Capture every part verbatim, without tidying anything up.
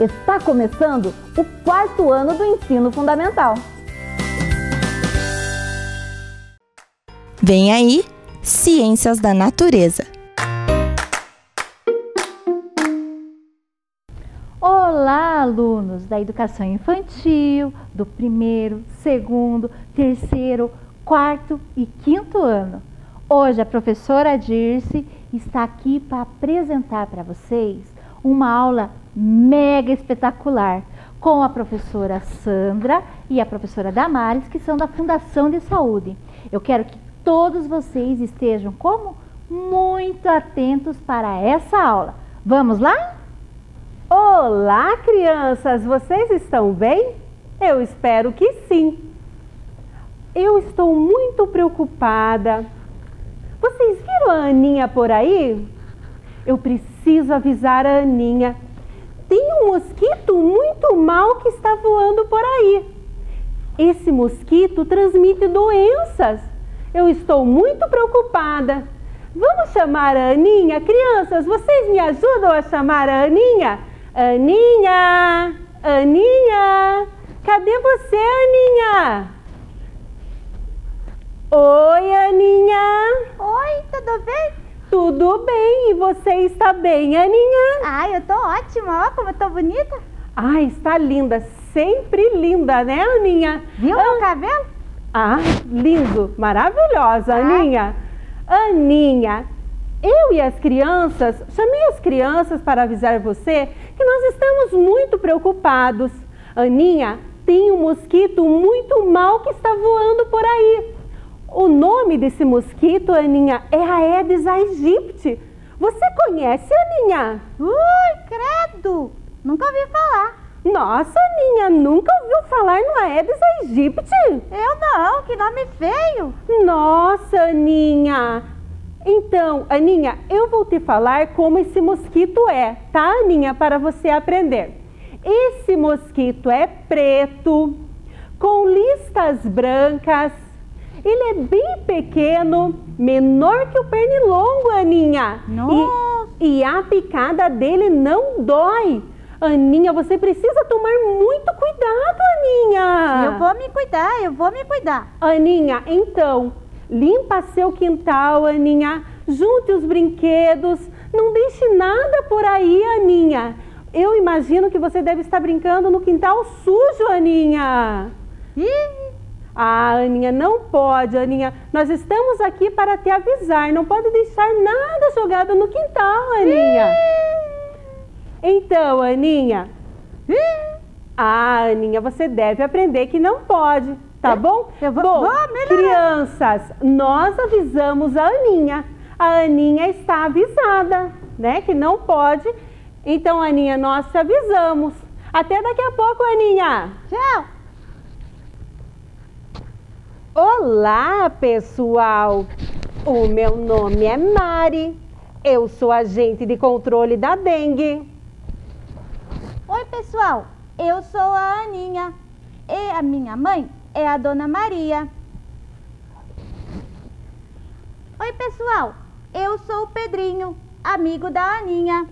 Está começando o quarto ano do ensino fundamental. Vem aí, Ciências da Natureza. Olá, alunos da educação infantil, do primeiro, segundo, terceiro, quarto e quinto ano. Hoje a professora Dirce está aqui para apresentar para vocês uma aula mega espetacular com a professora Sandra e a professora Damares, que são da Fundação de Saúde. Eu quero que todos vocês estejam como muito atentos para essa aula. Vamos lá? Olá, crianças! Vocês estão bem? Eu espero que sim. Eu estou muito preocupada. Vocês viram a Aninha por aí? Eu preciso avisar a Aninha. Tem um mosquito muito mau que está voando por aí. Esse mosquito transmite doenças. Eu estou muito preocupada. Vamos chamar a Aninha? Crianças, vocês me ajudam a chamar a Aninha? Aninha! Aninha! Cadê você, Aninha? Oi, Aninha! Oi, tudo bem? Tudo bem, e você está bem, Aninha? Ai, eu tô ótima, ó, como eu tô bonita. Ai, está linda, sempre linda, né, Aninha? Viu ah, meu cabelo? Ah, lindo, maravilhosa, ah. Aninha. Aninha, eu e as crianças, chamei as crianças para avisar você que nós estamos muito preocupados. Aninha, tem um mosquito muito mau que está voando por aí. O nome desse mosquito, Aninha, é a Aedes aegypti. Você conhece, Aninha? Ui, credo! Nunca ouvi falar. Nossa, Aninha, nunca ouviu falar no Aedes aegypti? Eu não, que nome feio. Nossa, Aninha. Então, Aninha, eu vou te falar como esse mosquito é, tá, Aninha? Para você aprender. Esse mosquito é preto, com listas brancas. Ele é bem pequeno, menor que o pernilongo, Aninha. Nossa. E, e a picada dele não dói. Aninha, você precisa tomar muito cuidado, Aninha. Eu vou me cuidar, eu vou me cuidar. Aninha, então, limpa seu quintal, Aninha. Junte os brinquedos. Não deixe nada por aí, Aninha. Eu imagino que você deve estar brincando no quintal sujo, Aninha. Ih! Ah, Aninha, não pode, Aninha. Nós estamos aqui para te avisar. Não pode deixar nada jogado no quintal, Aninha. Então, Aninha. Ah, Aninha, você deve aprender que não pode, tá bom? Eu vou, bom, vou melhorar. Crianças, nós avisamos a Aninha. A Aninha está avisada, né? Que não pode. Então, Aninha, nós te avisamos. Até daqui a pouco, Aninha. Tchau. Olá, pessoal! O meu nome é Mari. Eu sou agente de controle da dengue. Oi, pessoal. Eu sou a Aninha. E a minha mãe é a Dona Maria. Oi, pessoal. Eu sou o Pedrinho, amigo da Aninha.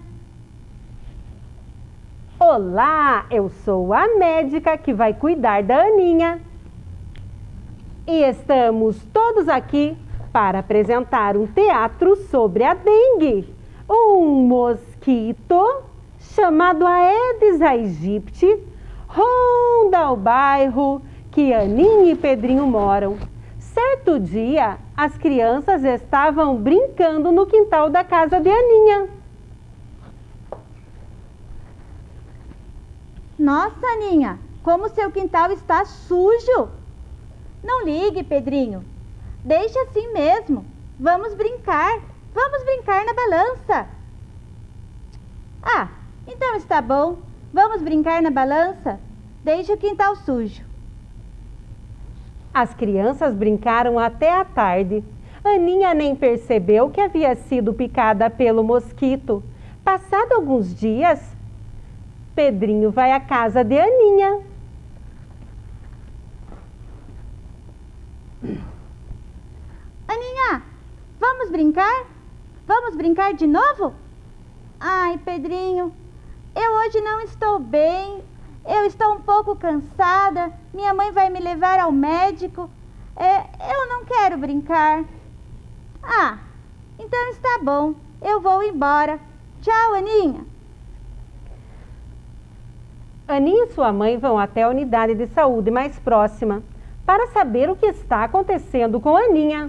Olá, eu sou a médica que vai cuidar da Aninha. E estamos todos aqui para apresentar um teatro sobre a dengue. Um mosquito chamado Aedes aegypti ronda o bairro que Aninha e Pedrinho moram. Certo dia, as crianças estavam brincando no quintal da casa de Aninha. Nossa, Aninha, como seu quintal está sujo. Não ligue, Pedrinho. Deixa assim mesmo. Vamos brincar. Vamos brincar na balança. Ah, então está bom. Vamos brincar na balança? Deixa o quintal sujo. As crianças brincaram até a tarde. Aninha nem percebeu que havia sido picada pelo mosquito. Passado alguns dias, Pedrinho vai à casa de Aninha. Aninha, vamos brincar? Vamos brincar de novo? Ai, Pedrinho, eu hoje não estou bem. Eu estou um pouco cansada. Minha mãe vai me levar ao médico. É, eu não quero brincar. Ah, então está bom. Eu vou embora. Tchau, Aninha. Aninha e sua mãe vão até a unidade de saúde mais próxima para saber o que está acontecendo com a Aninha.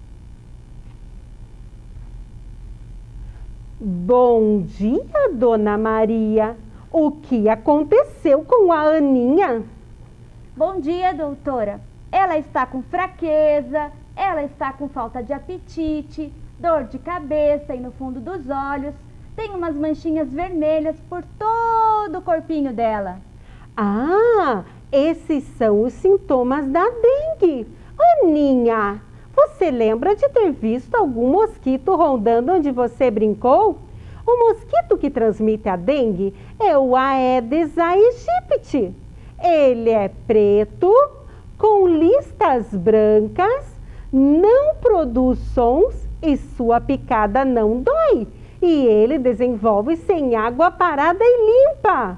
Bom dia, Dona Maria. O que aconteceu com a Aninha? Bom dia, doutora. Ela está com fraqueza, ela está com falta de apetite, dor de cabeça e no fundo dos olhos. Tem umas manchinhas vermelhas por todo o corpinho dela. Ah, esses são os sintomas da dengue. Aninha, você lembra de ter visto algum mosquito rondando onde você brincou? O mosquito que transmite a dengue é o Aedes aegypti. Ele é preto, com listas brancas, não produz sons e sua picada não dói. E ele desenvolve-se em água parada e limpa.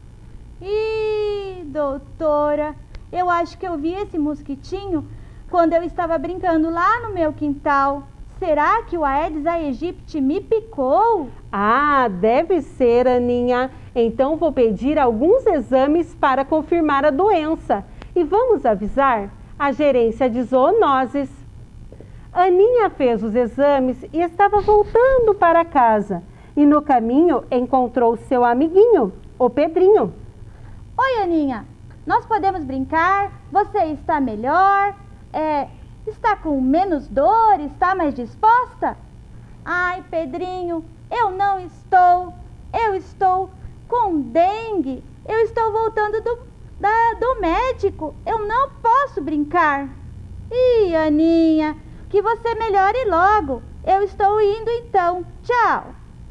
Ih, doutora, eu acho que eu vi esse mosquitinho quando eu estava brincando lá no meu quintal. Será que o Aedes aegypti me picou? Ah, deve ser, Aninha. Então vou pedir alguns exames para confirmar a doença. E vamos avisar a gerência de zoonoses. Aninha fez os exames e estava voltando para casa. E no caminho encontrou seu amiguinho, o Pedrinho. Oi, Aninha. Nós podemos brincar? Você está melhor? É... Está com menos dor? Está mais disposta? Ai, Pedrinho, eu não estou. Eu estou com dengue. Eu estou voltando do, da, do médico. Eu não posso brincar. Ih, Aninha, que você melhore logo. Eu estou indo então. Tchau.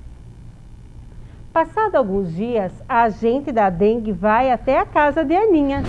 Passado alguns dias, a agente da dengue vai até a casa de Aninha.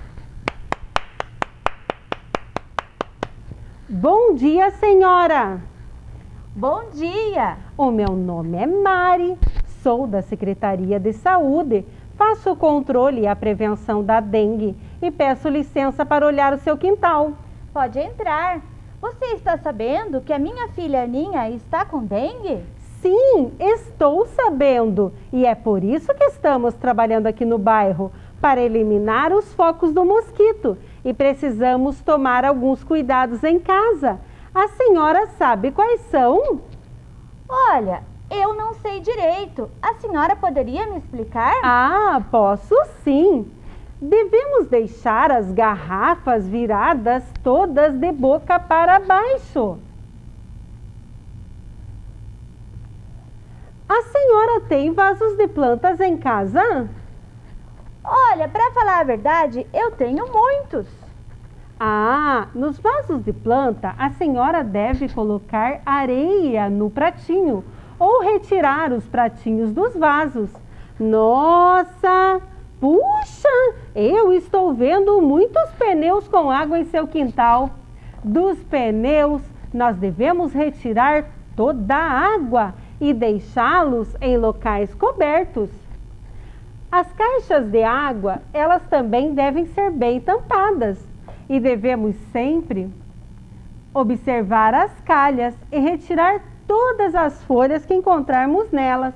Bom dia, senhora! Bom dia! O meu nome é Mari, sou da Secretaria de Saúde, faço o controle e a prevenção da dengue e peço licença para olhar o seu quintal. Pode entrar. Você está sabendo que a minha filha Aninha está com dengue? Sim, estou sabendo. E é por isso que estamos trabalhando aqui no bairro, para eliminar os focos do mosquito. E precisamos tomar alguns cuidados em casa. A senhora sabe quais são? Olha, eu não sei direito. A senhora poderia me explicar? Ah, posso sim. Devemos deixar as garrafas viradas todas de boca para baixo. A senhora tem vasos de plantas em casa? Olha, para falar a verdade, eu tenho muitos. Ah, nos vasos de planta, a senhora deve colocar areia no pratinho ou retirar os pratinhos dos vasos. Nossa, puxa, eu estou vendo muitos pneus com água em seu quintal. Dos pneus, nós devemos retirar toda a água e deixá-los em locais cobertos. As caixas de água, elas também devem ser bem tampadas e devemos sempre observar as calhas e retirar todas as folhas que encontrarmos nelas.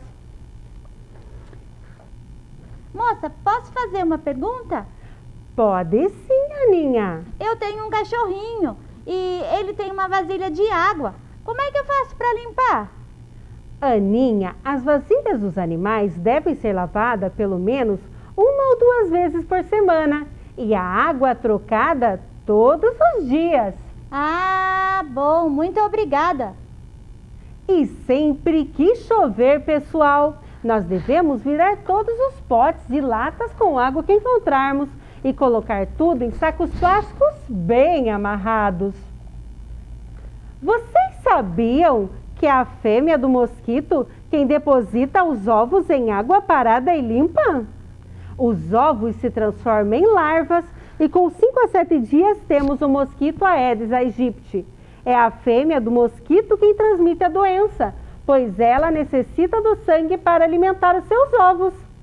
Moça, posso fazer uma pergunta? Pode sim, Aninha. Eu tenho um cachorrinho e ele tem uma vasilha de água. Como é que eu faço para limpar? Aninha, as vasilhas dos animais devem ser lavadas pelo menos uma ou duas vezes por semana e a água trocada todos os dias. Ah, bom, muito obrigada. E sempre que chover, pessoal, nós devemos virar todos os potes e latas com água que encontrarmos e colocar tudo em sacos plásticos bem amarrados. Vocês sabiam que é a fêmea do mosquito quem deposita os ovos em água parada e limpa? Os ovos se transformam em larvas e com cinco a sete dias temos o mosquito Aedes aegypti. É a fêmea do mosquito quem transmite a doença, pois ela necessita do sangue para alimentar os seus ovos.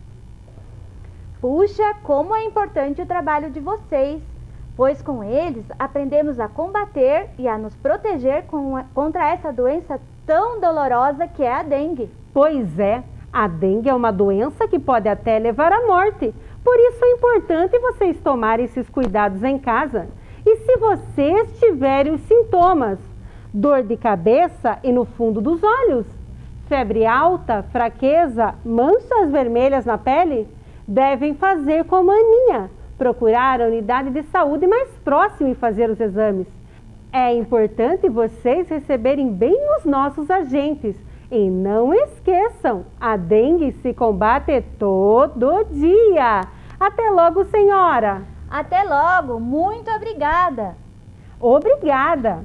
Puxa, como é importante o trabalho de vocês, pois com eles aprendemos a combater e a nos proteger com- contra essa doença tão dolorosa que é a dengue. Pois é, a dengue é uma doença que pode até levar à morte. Por isso é importante vocês tomarem esses cuidados em casa. E se vocês tiverem os sintomas, dor de cabeça e no fundo dos olhos, febre alta, fraqueza, manchas vermelhas na pele, devem fazer como a Aninha, procurar a unidade de saúde mais próxima e fazer os exames. É importante vocês receberem bem os nossos agentes. E não esqueçam, a dengue se combate todo dia. Até logo, senhora. Até logo, muito obrigada. Obrigada.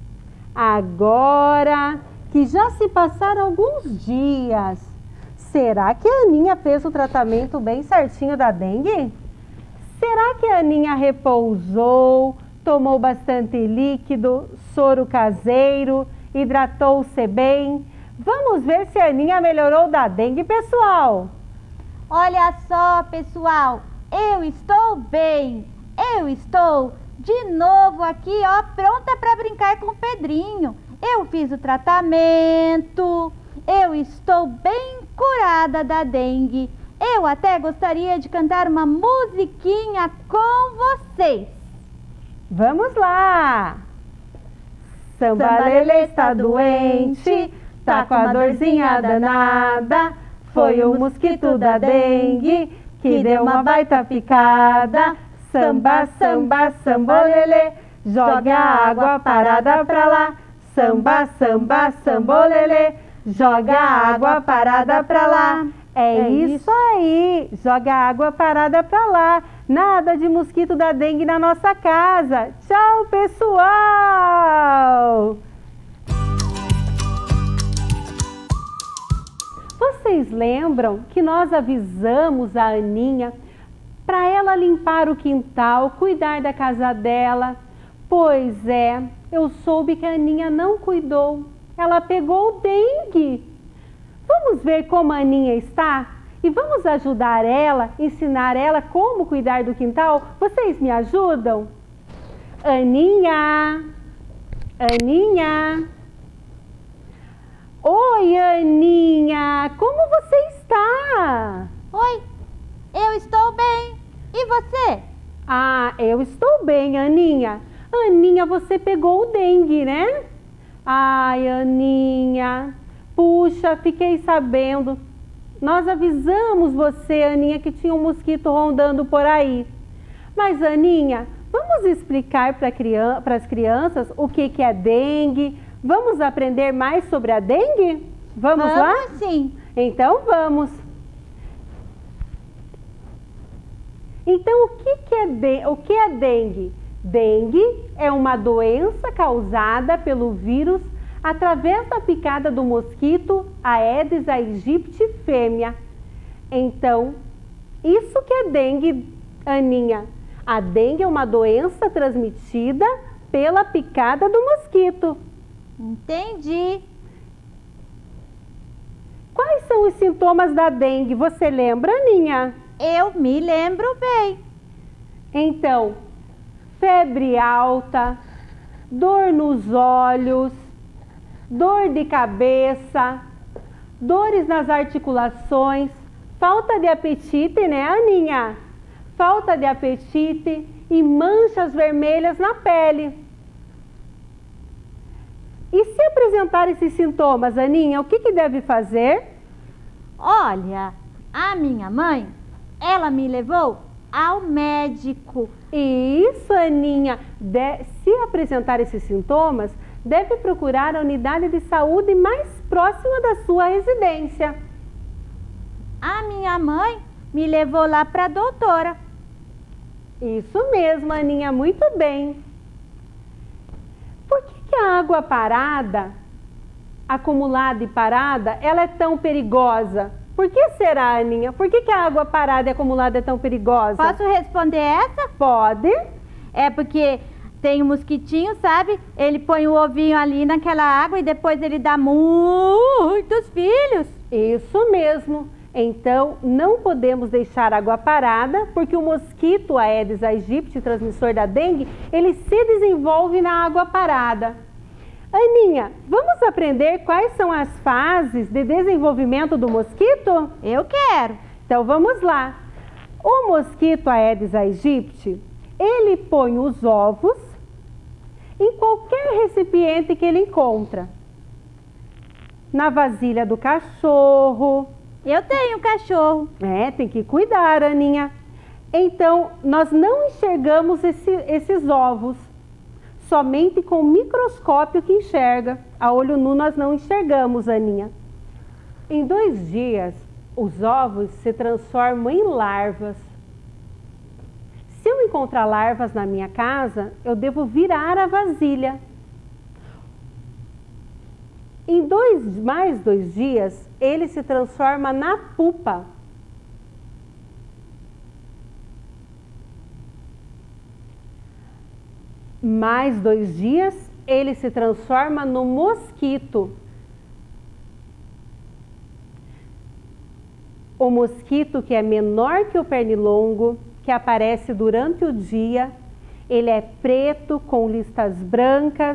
Agora que já se passaram alguns dias, será que a Aninha fez o tratamento bem certinho da dengue? Será que a Aninha repousou, tomou bastante líquido, soro caseiro, hidratou-se bem? Vamos ver se a Aninha melhorou da dengue, pessoal. Olha só, pessoal, eu estou bem. Eu estou de novo aqui, ó, pronta para brincar com o Pedrinho. Eu fiz o tratamento. Eu estou bem curada da dengue. Eu até gostaria de cantar uma musiquinha com vocês. Vamos lá! Sambalelê está doente, tá com a dorzinha danada. Foi o mosquito da dengue que deu uma baita picada. Samba, samba, sambolelê, joga a água parada pra lá. Samba, samba, sambolelê, joga a água parada pra lá. É, é isso, isso aí, joga a água parada pra lá. Nada de mosquito da dengue na nossa casa. Tchau, pessoal! Vocês lembram que nós avisamos a Aninha para ela limpar o quintal, cuidar da casa dela? Pois é, eu soube que a Aninha não cuidou. Ela pegou dengue. Vamos ver como a Aninha está? E vamos ajudar ela, ensinar ela como cuidar do quintal? Vocês me ajudam? Aninha! Aninha! Oi, Aninha! Como você está? Oi, eu estou bem. E você? Ah, eu estou bem, Aninha. Aninha, você pegou o dengue, né? Ai, Aninha, puxa, fiquei sabendo. Nós avisamos você, Aninha, que tinha um mosquito rondando por aí. Mas, Aninha, vamos explicar para crian- as crianças o que, que é dengue? Vamos aprender mais sobre a dengue? Vamos, vamos lá? Sim. Então, vamos. Então, o que, que, é de... o que é dengue? Dengue é uma doença causada pelo vírus através da picada do mosquito Aedes aegypti fêmea. Então, isso que é dengue, Aninha. A dengue é uma doença transmitida pela picada do mosquito. Entendi. Quais são os sintomas da dengue? Você lembra, Aninha? Eu me lembro bem. Então, febre alta, dor nos olhos, dor de cabeça, dores nas articulações, falta de apetite, né, Aninha? Falta de apetite e manchas vermelhas na pele. E se apresentar esses sintomas, Aninha, o que, que deve fazer? Olha, a minha mãe, ela me levou ao médico. Isso, Aninha. De... Se apresentar esses sintomas, deve procurar a unidade de saúde mais próxima da sua residência. A minha mãe me levou lá para a doutora. Isso mesmo, Aninha, muito bem. Por que, que a água parada, acumulada e parada, ela é tão perigosa? Por que será, Aninha? Por que, que a água parada e acumulada é tão perigosa? Posso responder essa? Pode. É porque tem um mosquitinho, sabe? Ele põe o ovinho ali naquela água e depois ele dá muitos filhos. Isso mesmo. Então, não podemos deixar água parada, porque o mosquito Aedes aegypti, transmissor da dengue, ele se desenvolve na água parada. Aninha, vamos aprender quais são as fases de desenvolvimento do mosquito? Eu quero. Então, vamos lá. O mosquito Aedes aegypti, ele põe os ovos em qualquer recipiente que ele encontra. Na vasilha do cachorro. Eu tenho cachorro. É, tem que cuidar, Aninha. Então, nós não enxergamos esse, esses ovos. Somente com o microscópio que enxerga. A olho nu nós não enxergamos, Aninha. Em dois dias, os ovos se transformam em larvas. Se eu encontrar larvas na minha casa, eu devo virar a vasilha. Em dois, mais dois dias, ele se transforma na pupa. Mais dois dias, ele se transforma no mosquito. O mosquito que é menor que o pernilongo, que aparece durante o dia, ele é preto com listas brancas.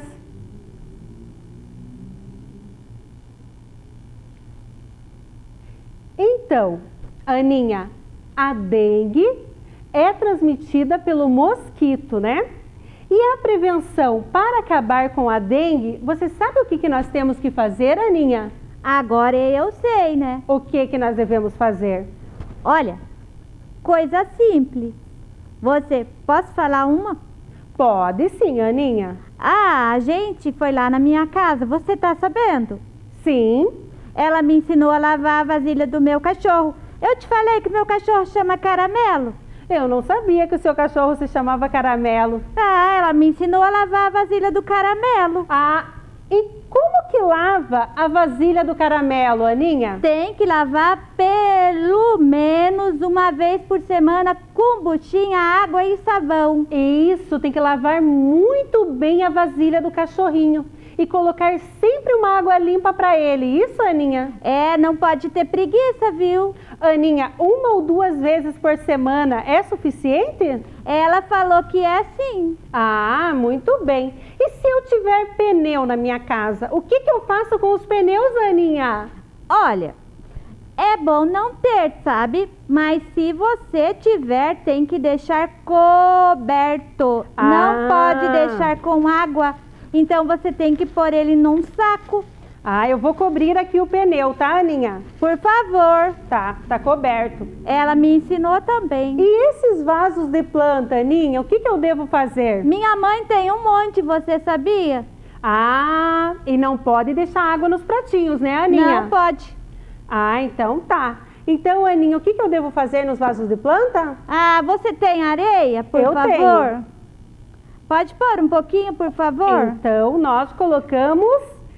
Então, Aninha, a dengue é transmitida pelo mosquito, né? E a prevenção para acabar com a dengue, você sabe o que, que nós temos que fazer, Aninha? Agora eu sei, né? O que, que nós devemos fazer? Olha, coisa simples. Você, posso falar uma? Pode sim, Aninha. Ah, a gente foi lá na minha casa, você tá sabendo? Sim. Ela me ensinou a lavar a vasilha do meu cachorro. Eu te falei que meu cachorro chama Caramelo. Eu não sabia que o seu cachorro se chamava Caramelo. Ah, ela me ensinou a lavar a vasilha do Caramelo. Ah, e como que lava a vasilha do Caramelo, Aninha? Tem que lavar pelo menos uma vez por semana com buchinha, água e sabão. Isso, tem que lavar muito bem a vasilha do cachorrinho. E colocar sempre uma água limpa para ele. Isso, Aninha? É, não pode ter preguiça, viu? Aninha, uma ou duas vezes por semana é suficiente? Ela falou que é sim. Ah, muito bem. E se eu tiver pneu na minha casa, o que, que eu faço com os pneus, Aninha? Olha, é bom não ter, sabe? Mas se você tiver, tem que deixar coberto. Ah. Não pode deixar com água. Então você tem que pôr ele num saco. Ah, eu vou cobrir aqui o pneu, tá, Aninha? Por favor. Tá, tá coberto. Ela me ensinou também. E esses vasos de planta, Aninha, o que, que eu devo fazer? Minha mãe tem um monte, você sabia? Ah, e não pode deixar água nos pratinhos, né, Aninha? Não pode. Ah, então tá. Então, Aninha, o que, que eu devo fazer nos vasos de planta? Ah, você tem areia, por Eu favor? tenho. Pode pôr um pouquinho, por favor? Então, nós colocamos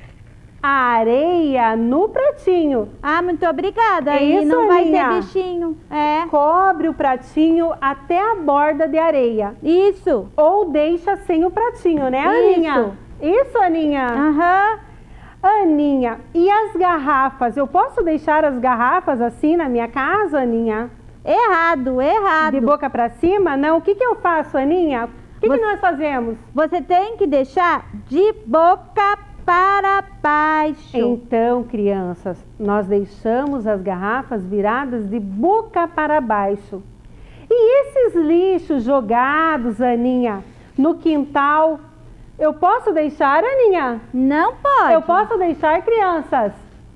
a areia no pratinho. Ah, muito obrigada. Aí Isso, não vai Aninha. ter bichinho. É. Cobre o pratinho até a borda de areia. Isso. Ou deixa sem o pratinho, né, Aninha? Isso, Aninha? Aham. Aninha, e as garrafas? Eu posso deixar as garrafas assim na minha casa, Aninha? Errado, errado. De boca para cima? Não. O que, que eu faço, Aninha? O que, Você... que nós fazemos? Você tem que deixar de boca para baixo. Então, crianças, nós deixamos as garrafas viradas de boca para baixo. E esses lixos jogados, Aninha, no quintal, eu posso deixar, Aninha? Não pode. Eu posso deixar, crianças?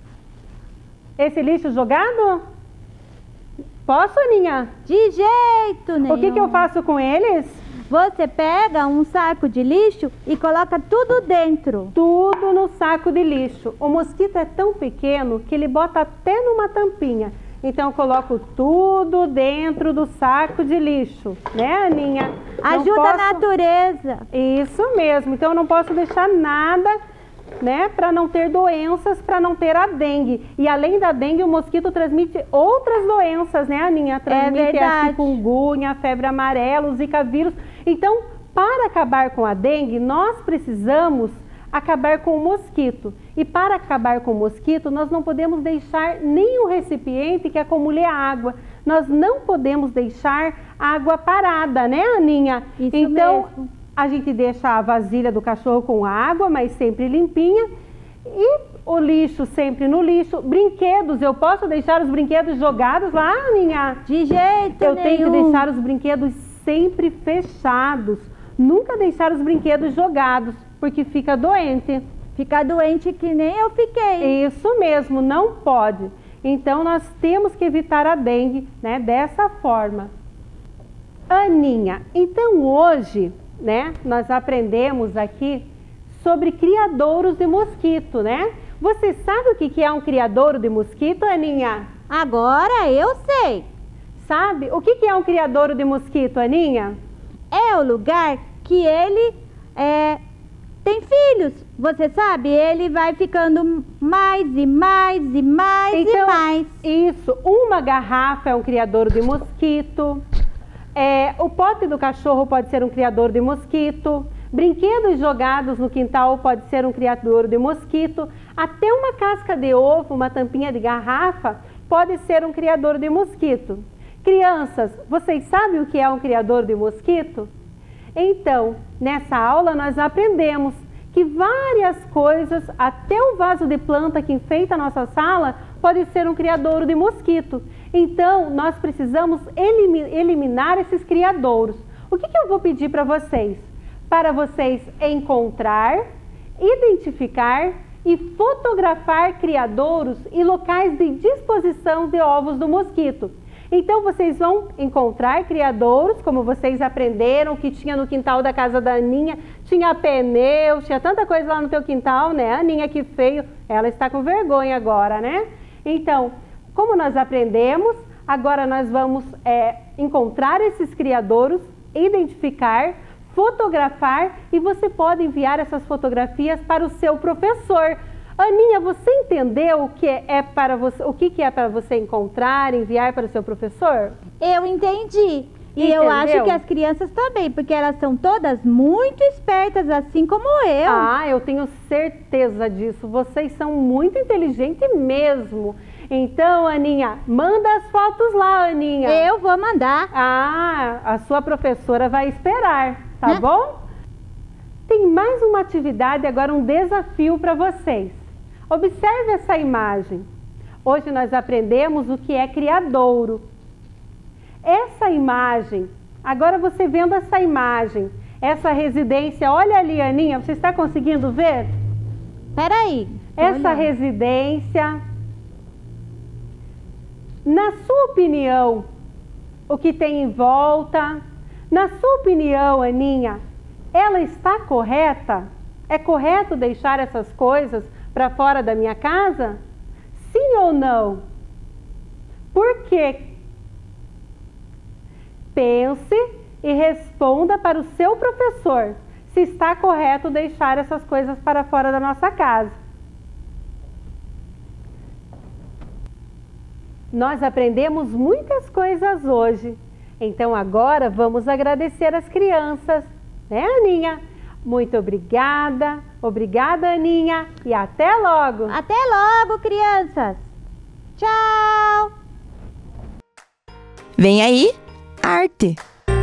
Esse lixo jogado? Posso, Aninha? De jeito nenhum. O que, que eu faço com eles? Você pega um saco de lixo e coloca tudo dentro. Tudo no saco de lixo. O mosquito é tão pequeno que ele bota até numa tampinha. Então eu coloco tudo dentro do saco de lixo, né, Aninha? Não Ajuda posso... a natureza. Isso mesmo. Então eu não posso deixar nada, né, para não ter doenças, para não ter a dengue. E além da dengue, o mosquito transmite outras doenças, né, Aninha? Transmite É verdade. a chikungunya, a febre amarela, o zika vírus. Então, para acabar com a dengue, nós precisamos acabar com o mosquito. E para acabar com o mosquito, nós não podemos deixar nenhum recipiente que acumule água. Nós não podemos deixar água parada, né, Aninha? Isso então, mesmo. a gente deixa a vasilha do cachorro com água, mas sempre limpinha. E o lixo sempre no lixo. Brinquedos, eu posso deixar os brinquedos jogados lá, Aninha? De jeito Eu nenhum. tenho que deixar os brinquedos sempre fechados. Nunca deixar os brinquedos jogados, porque fica doente. Ficar doente que nem eu fiquei. Isso mesmo, não pode. Então, nós temos que evitar a dengue, né, dessa forma. Aninha, então hoje, né, nós aprendemos aqui sobre criadouros de mosquito, né? Você sabe o que é um criadouro de mosquito, Aninha? Agora eu sei. Sabe? O que é um criadouro de mosquito, Aninha? É o lugar que ele é, tem filhos. Você sabe? Ele vai ficando mais e mais e mais então, e mais. Isso. Uma garrafa é um criadouro de mosquito. É, o pote do cachorro pode ser um criadouro de mosquito. Brinquedos jogados no quintal pode ser um criadouro de mosquito. Até uma casca de ovo, uma tampinha de garrafa, pode ser um criadouro de mosquito. Crianças, vocês sabem o que é um criadouro de mosquito? Então, nessa aula nós aprendemos que várias coisas, até o vaso de planta que enfeita a nossa sala, pode ser um criadouro de mosquito. Então, nós precisamos eliminar esses criadouros. O que que eu vou pedir para vocês? Para vocês encontrar, identificar e fotografar criadouros e locais de disposição de ovos do mosquito. Então, vocês vão encontrar criadouros, como vocês aprenderam, que tinha no quintal da casa da Aninha, tinha pneu, tinha tanta coisa lá no teu quintal, né? Aninha, que feio, ela está com vergonha agora, né? Então, como nós aprendemos, agora nós vamos é, encontrar esses criadouros, identificar, fotografar e você pode enviar essas fotografias para o seu professor. Aninha, você entendeu o que é para você, o que é para você encontrar, enviar para o seu professor? Eu entendi. E Entendeu? eu acho que as crianças também, porque elas são todas muito espertas, assim como eu. Ah, eu tenho certeza disso. Vocês são muito inteligentes mesmo. Então, Aninha, manda as fotos lá, Aninha. Eu vou mandar. Ah, a sua professora vai esperar, tá Hã? bom? Tem mais uma atividade, agora um desafio para vocês. Observe essa imagem. Hoje nós aprendemos o que é criadouro. Essa imagem, agora você vendo essa imagem, essa residência, olha ali, Aninha, você está conseguindo ver? Peraí. Essa olha. residência, na sua opinião, o que tem em volta, na sua opinião, Aninha, ela está correta? É correto deixar essas coisas para fora da minha casa? Sim ou não? Por quê? Pense e responda para o seu professor se está correto deixar essas coisas para fora da nossa casa. Nós aprendemos muitas coisas hoje, então agora vamos agradecer as crianças, né, Aninha? Muito obrigada, obrigada, Aninha, e até logo! Até logo, crianças! Tchau! Vem aí, arte!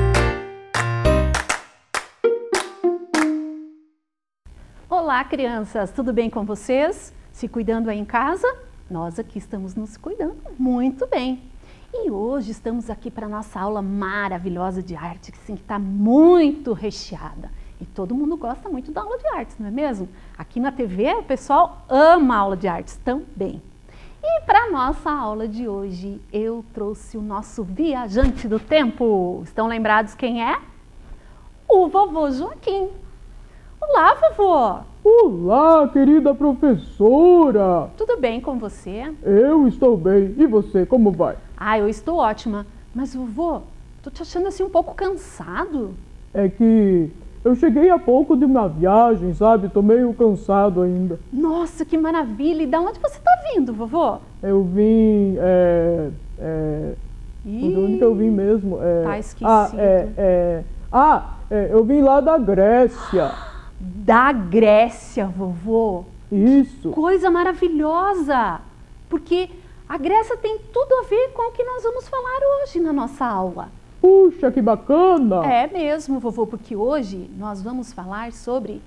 Olá, crianças! Tudo bem com vocês? Se cuidando aí em casa? Nós aqui estamos nos cuidando muito bem. E hoje estamos aqui para a nossa aula maravilhosa de arte, que está muito recheada. E todo mundo gosta muito da aula de artes, não é mesmo? Aqui na T V o pessoal ama a aula de artes também. E para a nossa aula de hoje, eu trouxe o nosso viajante do tempo. Estão lembrados quem é? O vovô Joaquim. Olá, vovô! Olá, querida professora! Tudo bem com você? Eu estou bem. E você, como vai? Ah, eu estou ótima. Mas, vovô, tô te achando assim um pouco cansado. É que eu cheguei há pouco de uma viagem, sabe? Tô meio cansado ainda. Nossa, que maravilha! E de onde você tá vindo, vovô? Eu vim, é... é... Ih, De onde que eu vim mesmo? É... tá esquecido. Ah, é... é... ah é, eu vim lá da Grécia. Da Grécia, vovô. Isso. Coisa maravilhosa! Porque a Grécia tem tudo a ver com o que nós vamos falar hoje na nossa aula. Puxa, que bacana! É mesmo, vovô, porque hoje nós vamos falar sobre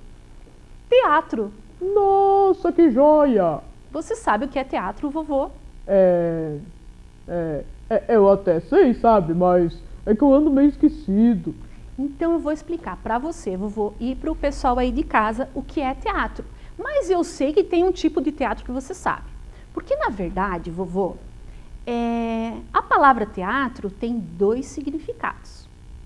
teatro. Nossa, que joia! Você sabe o que é teatro, vovô? É, é, é, eu até sei, sabe, mas é que eu ando meio esquecido. Então eu vou explicar para você, vovô, e para o pessoal aí de casa o que é teatro. Mas eu sei que tem um tipo de teatro que você sabe. Porque, na verdade, vovô, é, a palavra teatro tem dois significados.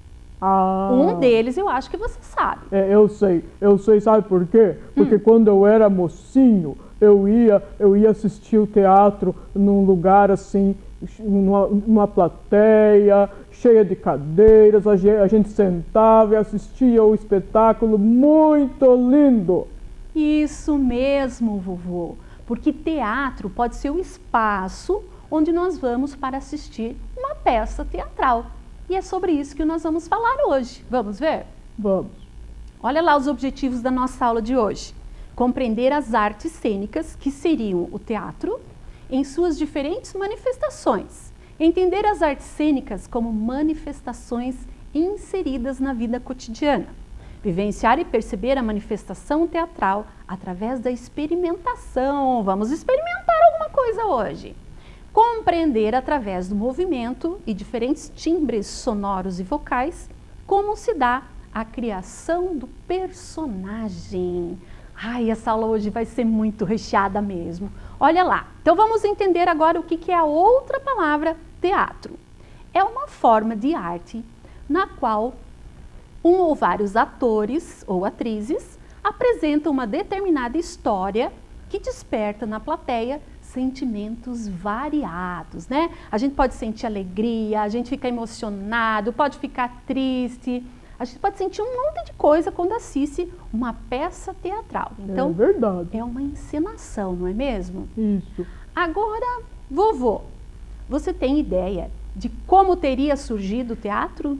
Ah, Um deles eu acho que você sabe. é, eu sei, eu sei, sabe por quê? Porque Hum. quando eu era mocinho, eu ia, eu ia assistir o teatro num lugar assim, numa, numa plateia, cheia de cadeiras, a gente, a gente sentava e assistia o espetáculo, muito lindo. Isso mesmo, vovô. Porque teatro pode ser o espaço onde nós vamos para assistir uma peça teatral. E é sobre isso que nós vamos falar hoje. Vamos ver? Vamos. Olha lá os objetivos da nossa aula de hoje. Compreender as artes cênicas, que seriam o teatro, em suas diferentes manifestações. Entender as artes cênicas como manifestações inseridas na vida cotidiana. Vivenciar e perceber a manifestação teatral através da experimentação. Vamos experimentar alguma coisa hoje. Compreender através do movimento e diferentes timbres sonoros e vocais como se dá a criação do personagem. Ai, essa aula hoje vai ser muito recheada mesmo. Olha lá. Então vamos entender agora o que é a outra palavra teatro. É uma forma de arte na qual um ou vários atores ou atrizes apresentam uma determinada história que desperta na plateia sentimentos variados, né? A gente pode sentir alegria, a gente fica emocionado, pode ficar triste, a gente pode sentir um monte de coisa quando assiste uma peça teatral. Então, é verdade. É uma encenação, não é mesmo? Isso. Agora, vovô, você tem ideia de como teria surgido o teatro?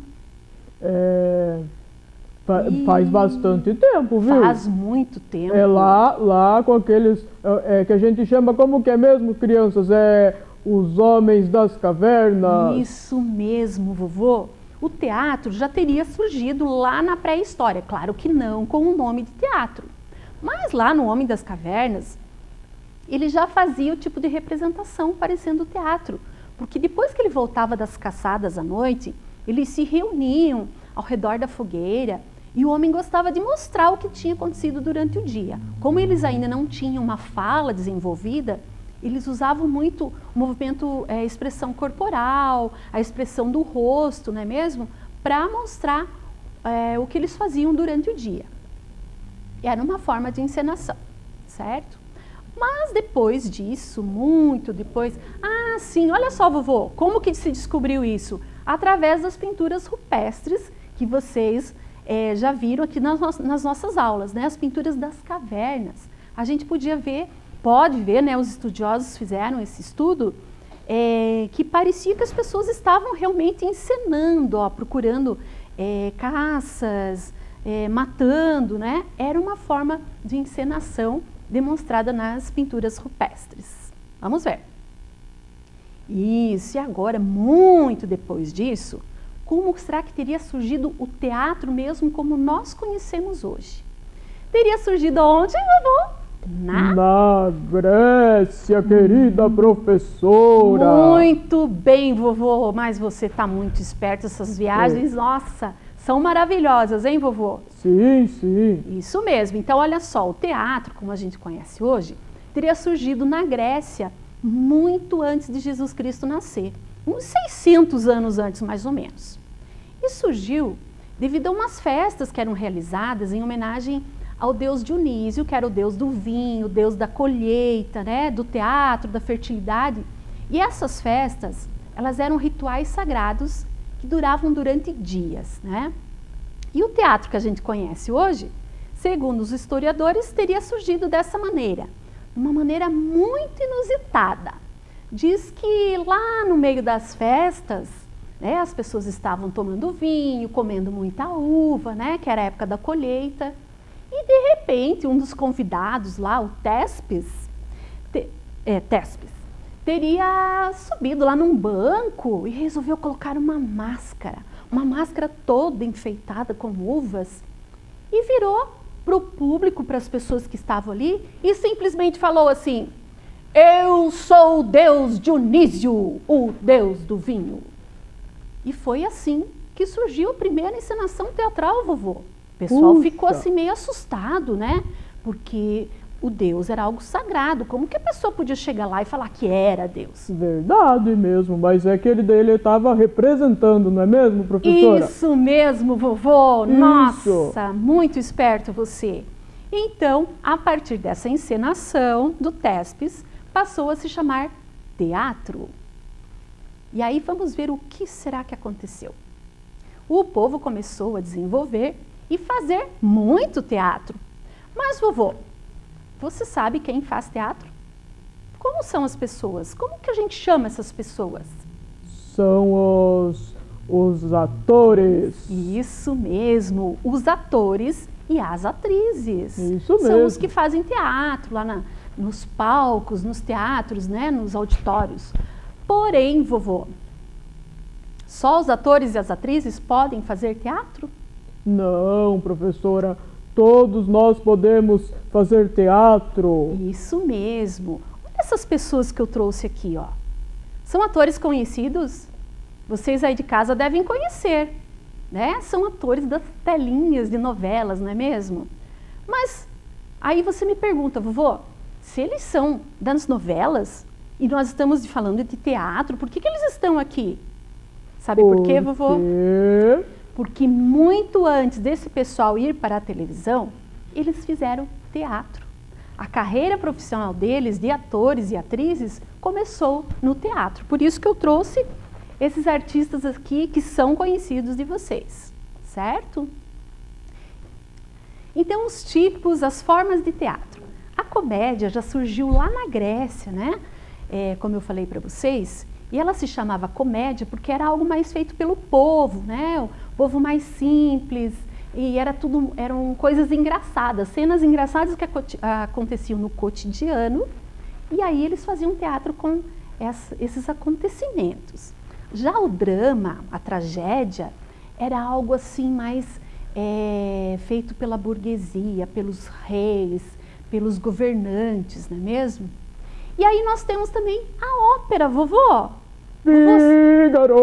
É, fa- Ih, faz bastante tempo, viu? Faz muito tempo. É lá, lá com aqueles é, é, que a gente chama, como que é mesmo, crianças? É os homens das cavernas. Isso mesmo, vovô. O teatro já teria surgido lá na pré-história. Claro que não com o nome de teatro. Mas lá no Homem das Cavernas, ele já fazia o tipo de representação parecendo teatro. Porque depois que ele voltava das caçadas à noite, eles se reuniam ao redor da fogueira e o homem gostava de mostrar o que tinha acontecido durante o dia. Como eles ainda não tinham uma fala desenvolvida, eles usavam muito o movimento, é, expressão corporal, a expressão do rosto, não é mesmo? Para mostrar é, o que eles faziam durante o dia. Era uma forma de encenação, certo? Mas depois disso, muito depois... Ah, sim, olha só, vovô, como que se descobriu isso? Através das pinturas rupestres que vocês é, já viram aqui nas, no nas nossas aulas, né? As pinturas das cavernas. A gente podia ver, pode ver, né? Os estudiosos fizeram esse estudo, é, que parecia que as pessoas estavam realmente encenando, ó, procurando é, caças, é, matando, né? Era uma forma de encenação demonstrada nas pinturas rupestres. Vamos ver. Isso, e agora, muito depois disso, como será que teria surgido o teatro mesmo como nós conhecemos hoje? Teria surgido onde, vovô? Na... Na Grécia, querida professora. Muito bem, vovô, mas você está muito esperto, essas viagens, é. Nossa, são maravilhosas, hein, vovô? Sim, sim. Isso mesmo, então olha só, o teatro, como a gente conhece hoje, teria surgido na Grécia muito antes de Jesus Cristo nascer, uns seiscentos anos antes, mais ou menos. E surgiu devido a umas festas que eram realizadas em homenagem ao deus Dionísio, que era o deus do vinho, o deus da colheita, né, do teatro, da fertilidade. E essas festas, elas eram rituais sagrados que duravam durante dias, né? E o teatro que a gente conhece hoje, segundo os historiadores, teria surgido dessa maneira, de uma maneira muito inusitada. Diz que lá no meio das festas, né, as pessoas estavam tomando vinho, comendo muita uva, né, que era a época da colheita, e de repente, um dos convidados lá, o Tespes, te, é, Tespes, teria subido lá num banco e resolveu colocar uma máscara, uma máscara toda enfeitada com uvas, e virou para o público, para as pessoas que estavam ali, e simplesmente falou assim: eu sou o deus Dionísio, o deus do vinho. E foi assim que surgiu a primeira encenação teatral, vovô. O pessoal Puxa. ficou assim meio assustado, né? Porque o Deus era algo sagrado. Como que a pessoa podia chegar lá e falar que era Deus? Verdade mesmo, mas é que ele dele estava representando, não é mesmo, professora? Isso mesmo, vovô. Isso. Nossa, muito esperto você. Então, a partir dessa encenação do Tespes, passou a se chamar teatro. E aí vamos ver o que será que aconteceu. O povo começou a desenvolver e fazer muito teatro. Mas, vovô, você sabe quem faz teatro? Como são as pessoas? Como que a gente chama essas pessoas? São os, os atores. Isso mesmo, os atores e as atrizes. Isso São mesmo. os que fazem teatro lá na, nos palcos, nos teatros, né, nos auditórios. Porém, vovô, só os atores e as atrizes podem fazer teatro? Não, professora, todos nós podemos fazer teatro. Isso mesmo. Olha essas pessoas que eu trouxe aqui, ó. São atores conhecidos? Vocês aí de casa devem conhecer, né? São atores das telinhas de novelas, não é mesmo? Mas aí você me pergunta, vovô, se eles são das novelas e nós estamos falando de teatro, por que que eles estão aqui? Sabe por quê, vovô? quê? Porque muito antes desse pessoal ir para a televisão, eles fizeram teatro. A carreira profissional deles, de atores e atrizes, começou no teatro. Por isso que eu trouxe esses artistas aqui que são conhecidos de vocês, certo? Então, os tipos, as formas de teatro. A comédia já surgiu lá na Grécia, né? É, como eu falei para vocês, e ela se chamava comédia porque era algo mais feito pelo povo, né? O povo mais simples, e era tudo, eram coisas engraçadas, cenas engraçadas que aconteciam no cotidiano, e aí eles faziam teatro com essa, esses acontecimentos. Já o drama, a tragédia, era algo assim mais é, feito pela burguesia, pelos reis, pelos governantes, não é mesmo? E aí nós temos também a ópera, vovô. Fígaro!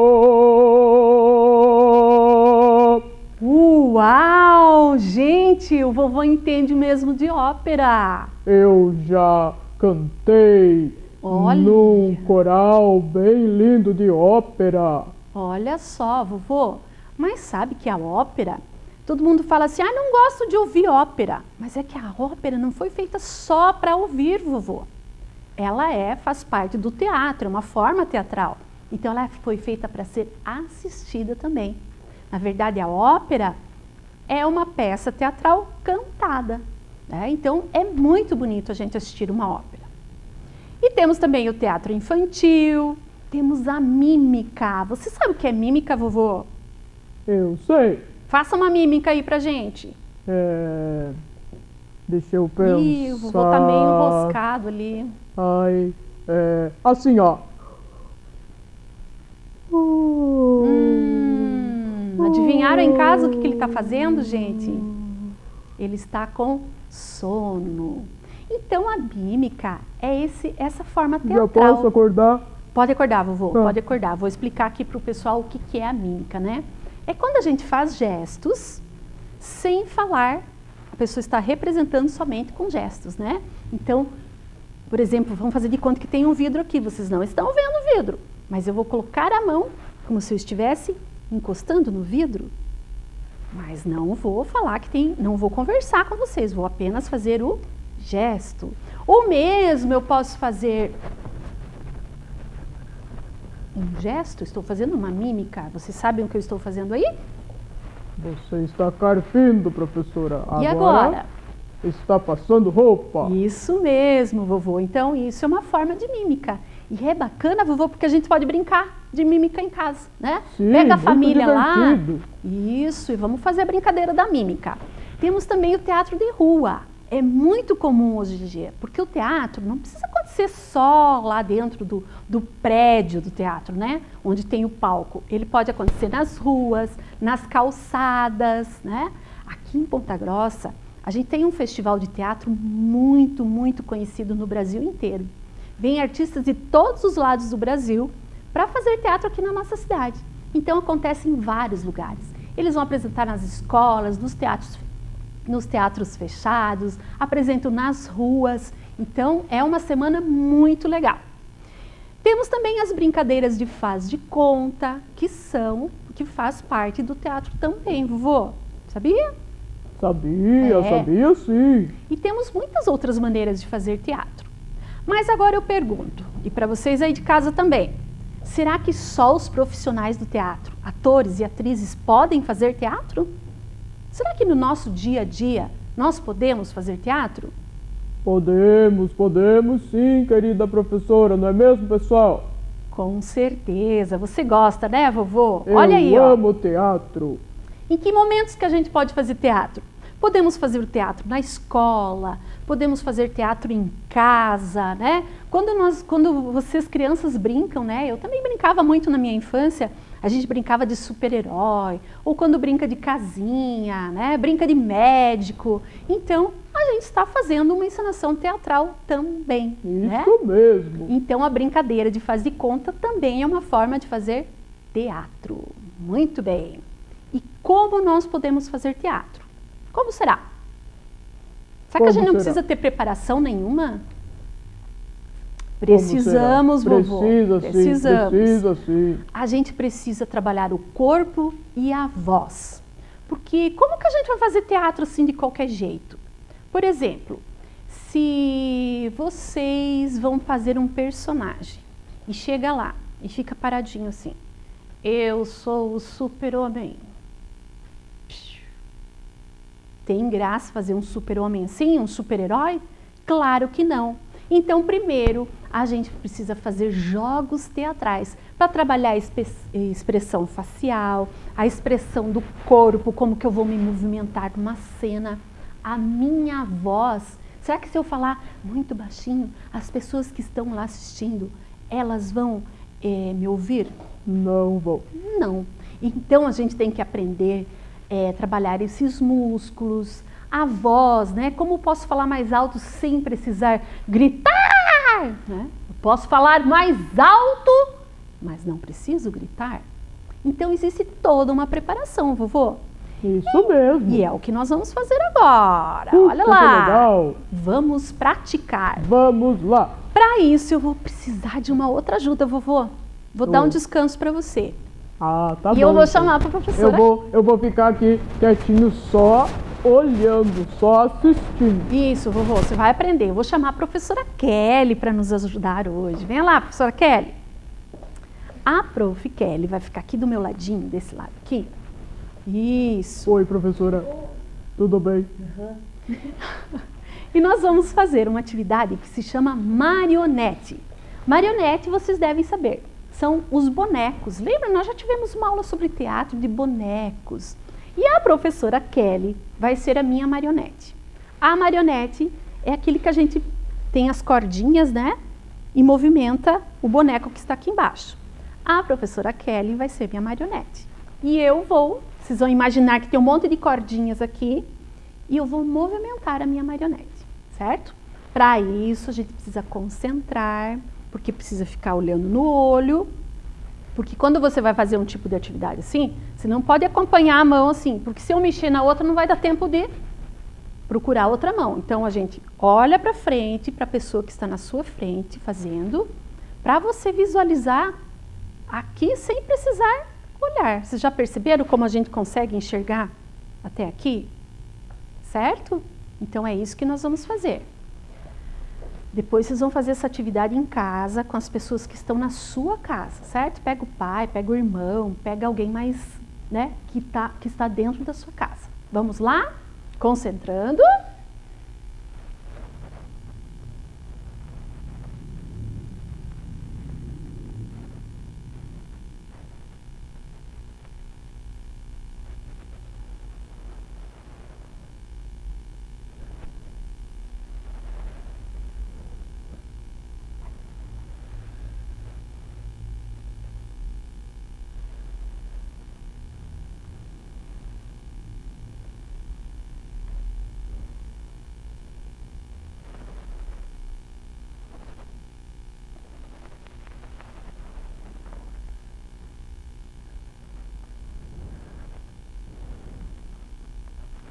Uau! Gente, o vovô entende mesmo de ópera. Eu já cantei Olha. num coral bem lindo de ópera. Olha só, vovô. Mas sabe que a ópera, todo mundo fala assim, ah, não gosto de ouvir ópera. Mas é que a ópera não foi feita só para ouvir, vovô. Ela é, faz parte do teatro, é uma forma teatral. Então ela foi feita para ser assistida também. Na verdade, a ópera é uma peça teatral cantada, né? Então é muito bonito a gente assistir uma ópera. E temos também o teatro infantil, temos a mímica. Você sabe o que é mímica, vovô? Eu sei. Faça uma mímica aí pra gente. É... Deixa eu pensar. Ih, o vovô tá meio enroscado ali. Ai, é... assim, ó. Hum, adivinharam em casa o que, que ele está fazendo, gente? Ele está com sono. Então a mímica é esse, essa forma teatral. Já posso acordar? Pode acordar, vovô, Tá. pode acordar. Vou explicar aqui para o pessoal o que, que é a mímica, né? É quando a gente faz gestos sem falar. A pessoa está representando somente com gestos, né? Então, por exemplo, vamos fazer de conta que tem um vidro aqui. Vocês não estão vendo o vidro, mas eu vou colocar a mão como se eu estivesse encostando no vidro. Mas não vou falar que tem, não vou conversar com vocês, vou apenas fazer o gesto. Ou mesmo eu posso fazer um gesto, estou fazendo uma mímica. Vocês sabem o que eu estou fazendo aí? Você está carpindo, professora. E agora? Está passando roupa. Isso mesmo, vovô. Então, isso é uma forma de mímica. E é bacana, vovô, porque a gente pode brincar de mímica em casa, né? Sim, Pega a muito família lá. divertido. Isso, e vamos fazer a brincadeira da mímica. Temos também o teatro de rua. É muito comum hoje em dia, porque o teatro não precisa acontecer só lá dentro do, do prédio do teatro, né? Onde tem o palco. Ele pode acontecer nas ruas, nas calçadas, né? Aqui em Ponta Grossa, a gente tem um festival de teatro muito, muito conhecido no Brasil inteiro. Vêm artistas de todos os lados do Brasil para fazer teatro aqui na nossa cidade. Então acontece em vários lugares. Eles vão apresentar nas escolas, nos teatros nos teatros fechados, apresentam nas ruas, então é uma semana muito legal. Temos também as brincadeiras de faz de conta, que são, que faz parte do teatro também, vovô, sabia? Sabia, É. sabia sim. E temos muitas outras maneiras de fazer teatro. Mas agora eu pergunto, e para vocês aí de casa também, será que só os profissionais do teatro, atores e atrizes, podem fazer teatro? Será que no nosso dia a dia nós podemos fazer teatro? Podemos, podemos sim, querida professora, não é mesmo, pessoal? Com certeza. Você gosta, né, vovô? Eu Olha aí, ó. amo teatro. Em que momentos que a gente pode fazer teatro? Podemos fazer o teatro na escola, podemos fazer teatro em casa, né? Quando nós, quando vocês crianças brincam, né? Eu também brincava muito na minha infância. A gente brincava de super-herói, ou quando brinca de casinha, né? Brinca de médico. Então, a gente está fazendo uma encenação teatral também, Isso né? mesmo. Então, a brincadeira de faz de conta também é uma forma de fazer teatro. Muito bem. E como nós podemos fazer teatro? Como será? Será que a Como gente não será? precisa ter preparação nenhuma? Como Precisamos, será? vovô. Precisa sim, Precisamos. precisa sim. A gente precisa trabalhar o corpo e a voz. Porque como que a gente vai fazer teatro assim de qualquer jeito? Por exemplo, se vocês vão fazer um personagem e chega lá e fica paradinho assim, eu sou o super-homem. Tem graça fazer um super-homem assim, um super-herói? Claro que não. Então, primeiro, a gente precisa fazer jogos teatrais para trabalhar a expressão facial, a expressão do corpo, como que eu vou me movimentar numa cena, a minha voz. Será que se eu falar muito baixinho, as pessoas que estão lá assistindo, elas vão é, me ouvir? Não vou. Não. Então, a gente tem que aprender a trabalhar esses músculos, a voz, né? Como posso falar mais alto sem precisar gritar? Né? Eu posso falar mais alto, mas não preciso gritar. Então, existe toda uma preparação, vovô. Isso mesmo. E é o que nós vamos fazer agora. Puxa, Olha que lá. legal. Vamos praticar. Vamos lá. Para isso, eu vou precisar de uma outra ajuda, vovô. Vou dar um Oi. descanso para você. Ah, tá e bom. eu vou então. chamar para a Eu professora. vou, eu vou ficar aqui quietinho só olhando, só assistindo. Isso, vovô, você vai aprender. Eu vou chamar a professora Kelly para nos ajudar hoje. Vem lá, professora Kelly. A prof Kelly vai ficar aqui do meu ladinho, desse lado aqui. Isso. Oi, professora. Tudo bem? E nós vamos fazer uma atividade que se chama marionete. Marionete, vocês devem saber, são os bonecos. Lembra? Nós já tivemos uma aula sobre teatro de bonecos. E a professora Kelly vai ser a minha marionete. A marionete é aquele que a gente tem as cordinhas, né? E movimenta o boneco que está aqui embaixo. A professora Kelly vai ser minha marionete. E eu vou, vocês vão imaginar que tem um monte de cordinhas aqui, e eu vou movimentar a minha marionete, certo? Para isso, a gente precisa concentrar, porque precisa ficar olhando no olho, porque quando você vai fazer um tipo de atividade assim, você não pode acompanhar a mão assim, porque se eu mexer na outra, não vai dar tempo de procurar outra mão. Então, a gente olha para frente, para a pessoa que está na sua frente fazendo, para você visualizar aqui sem precisar olhar. Vocês já perceberam como a gente consegue enxergar até aqui? Certo? Então, é isso que nós vamos fazer. Depois vocês vão fazer essa atividade em casa com as pessoas que estão na sua casa, certo? Pega o pai, pega o irmão, pega alguém mais, né, que, tá, que está dentro da sua casa. Vamos lá? Concentrando.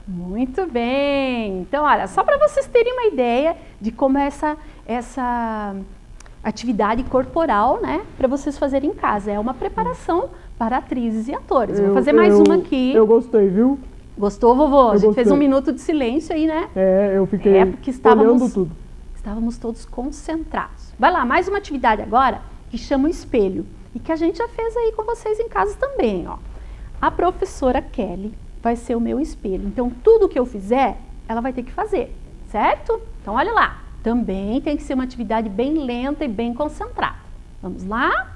Muito bem. Então, olha, só para vocês terem uma ideia de como é essa, essa atividade corporal, né, para vocês fazerem em casa. É uma preparação para atrizes e atores. Eu, Vou fazer mais eu, uma aqui. Eu gostei, viu? Gostou, vovô? Eu A gente gostei. fez um minuto de silêncio aí, né? É, eu fiquei É, porque estávamos, olhando tudo. estávamos todos concentrados. Vai lá, mais uma atividade agora que chama o espelho e que a gente já fez aí com vocês em casa também, ó. A professora Kelly vai ser o meu espelho. Então, tudo que eu fizer, ela vai ter que fazer, certo? Então, olha lá. Também tem que ser uma atividade bem lenta e bem concentrada. Vamos lá?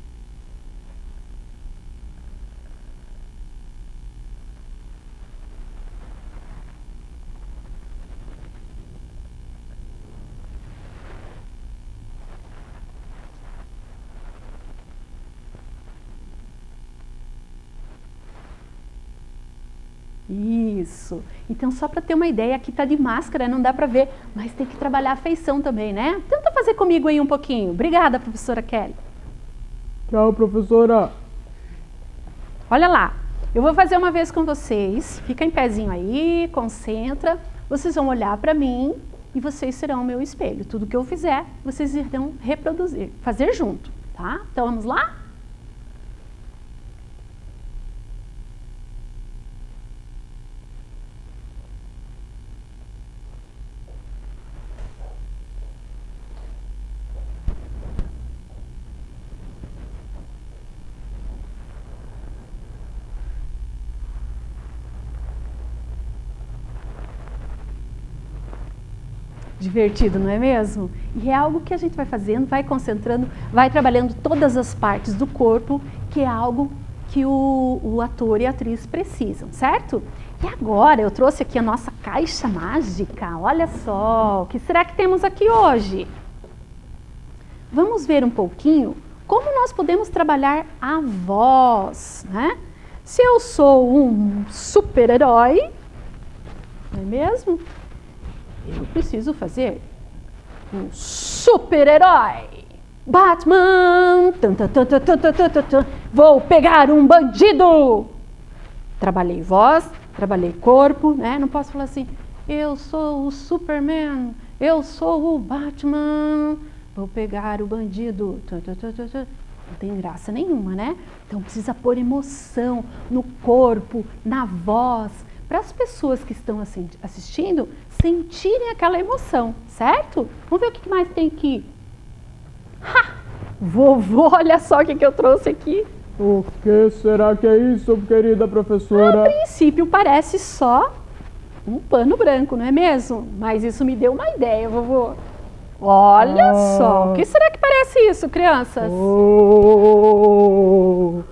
Isso. Então, só para ter uma ideia, aqui tá de máscara, não dá para ver, mas tem que trabalhar a feição também, né? Tenta fazer comigo aí um pouquinho. Obrigada, professora Kelly. Tchau, professora. Olha lá, eu vou fazer uma vez com vocês. Fica em pezinho aí, concentra. Vocês vão olhar para mim e vocês serão o meu espelho. Tudo que eu fizer, vocês irão reproduzir, fazer junto, tá? Então, vamos lá? Divertido, não é mesmo? E é algo que a gente vai fazendo, vai concentrando, vai trabalhando todas as partes do corpo, que é algo que o, o ator e a atriz precisam, certo? E agora eu trouxe aqui a nossa caixa mágica. Olha só, o que será que temos aqui hoje? Vamos ver um pouquinho como nós podemos trabalhar a voz, né? Se eu sou um super-herói, não é mesmo? Eu preciso fazer um super-herói. Batman! Tum, tum, tum, tum, tum, tum, tum, tum. Vou pegar um bandido! Trabalhei voz, trabalhei corpo, né? Não posso falar assim, eu sou o Superman, eu sou o Batman, vou pegar o bandido. Tum, tum, tum, tum, tum. Não tem graça nenhuma, né? Então precisa pôr emoção no corpo, na voz, para as pessoas que estão assistindo sentirem aquela emoção, certo? Vamos ver o que mais tem aqui. Ha! Vovô, olha só o que, que eu trouxe aqui. O que será que é isso, querida professora? A princípio parece só um pano branco, não é mesmo? Mas isso me deu uma ideia, vovô. Olha ah. só, o que será que parece isso, crianças? Oh,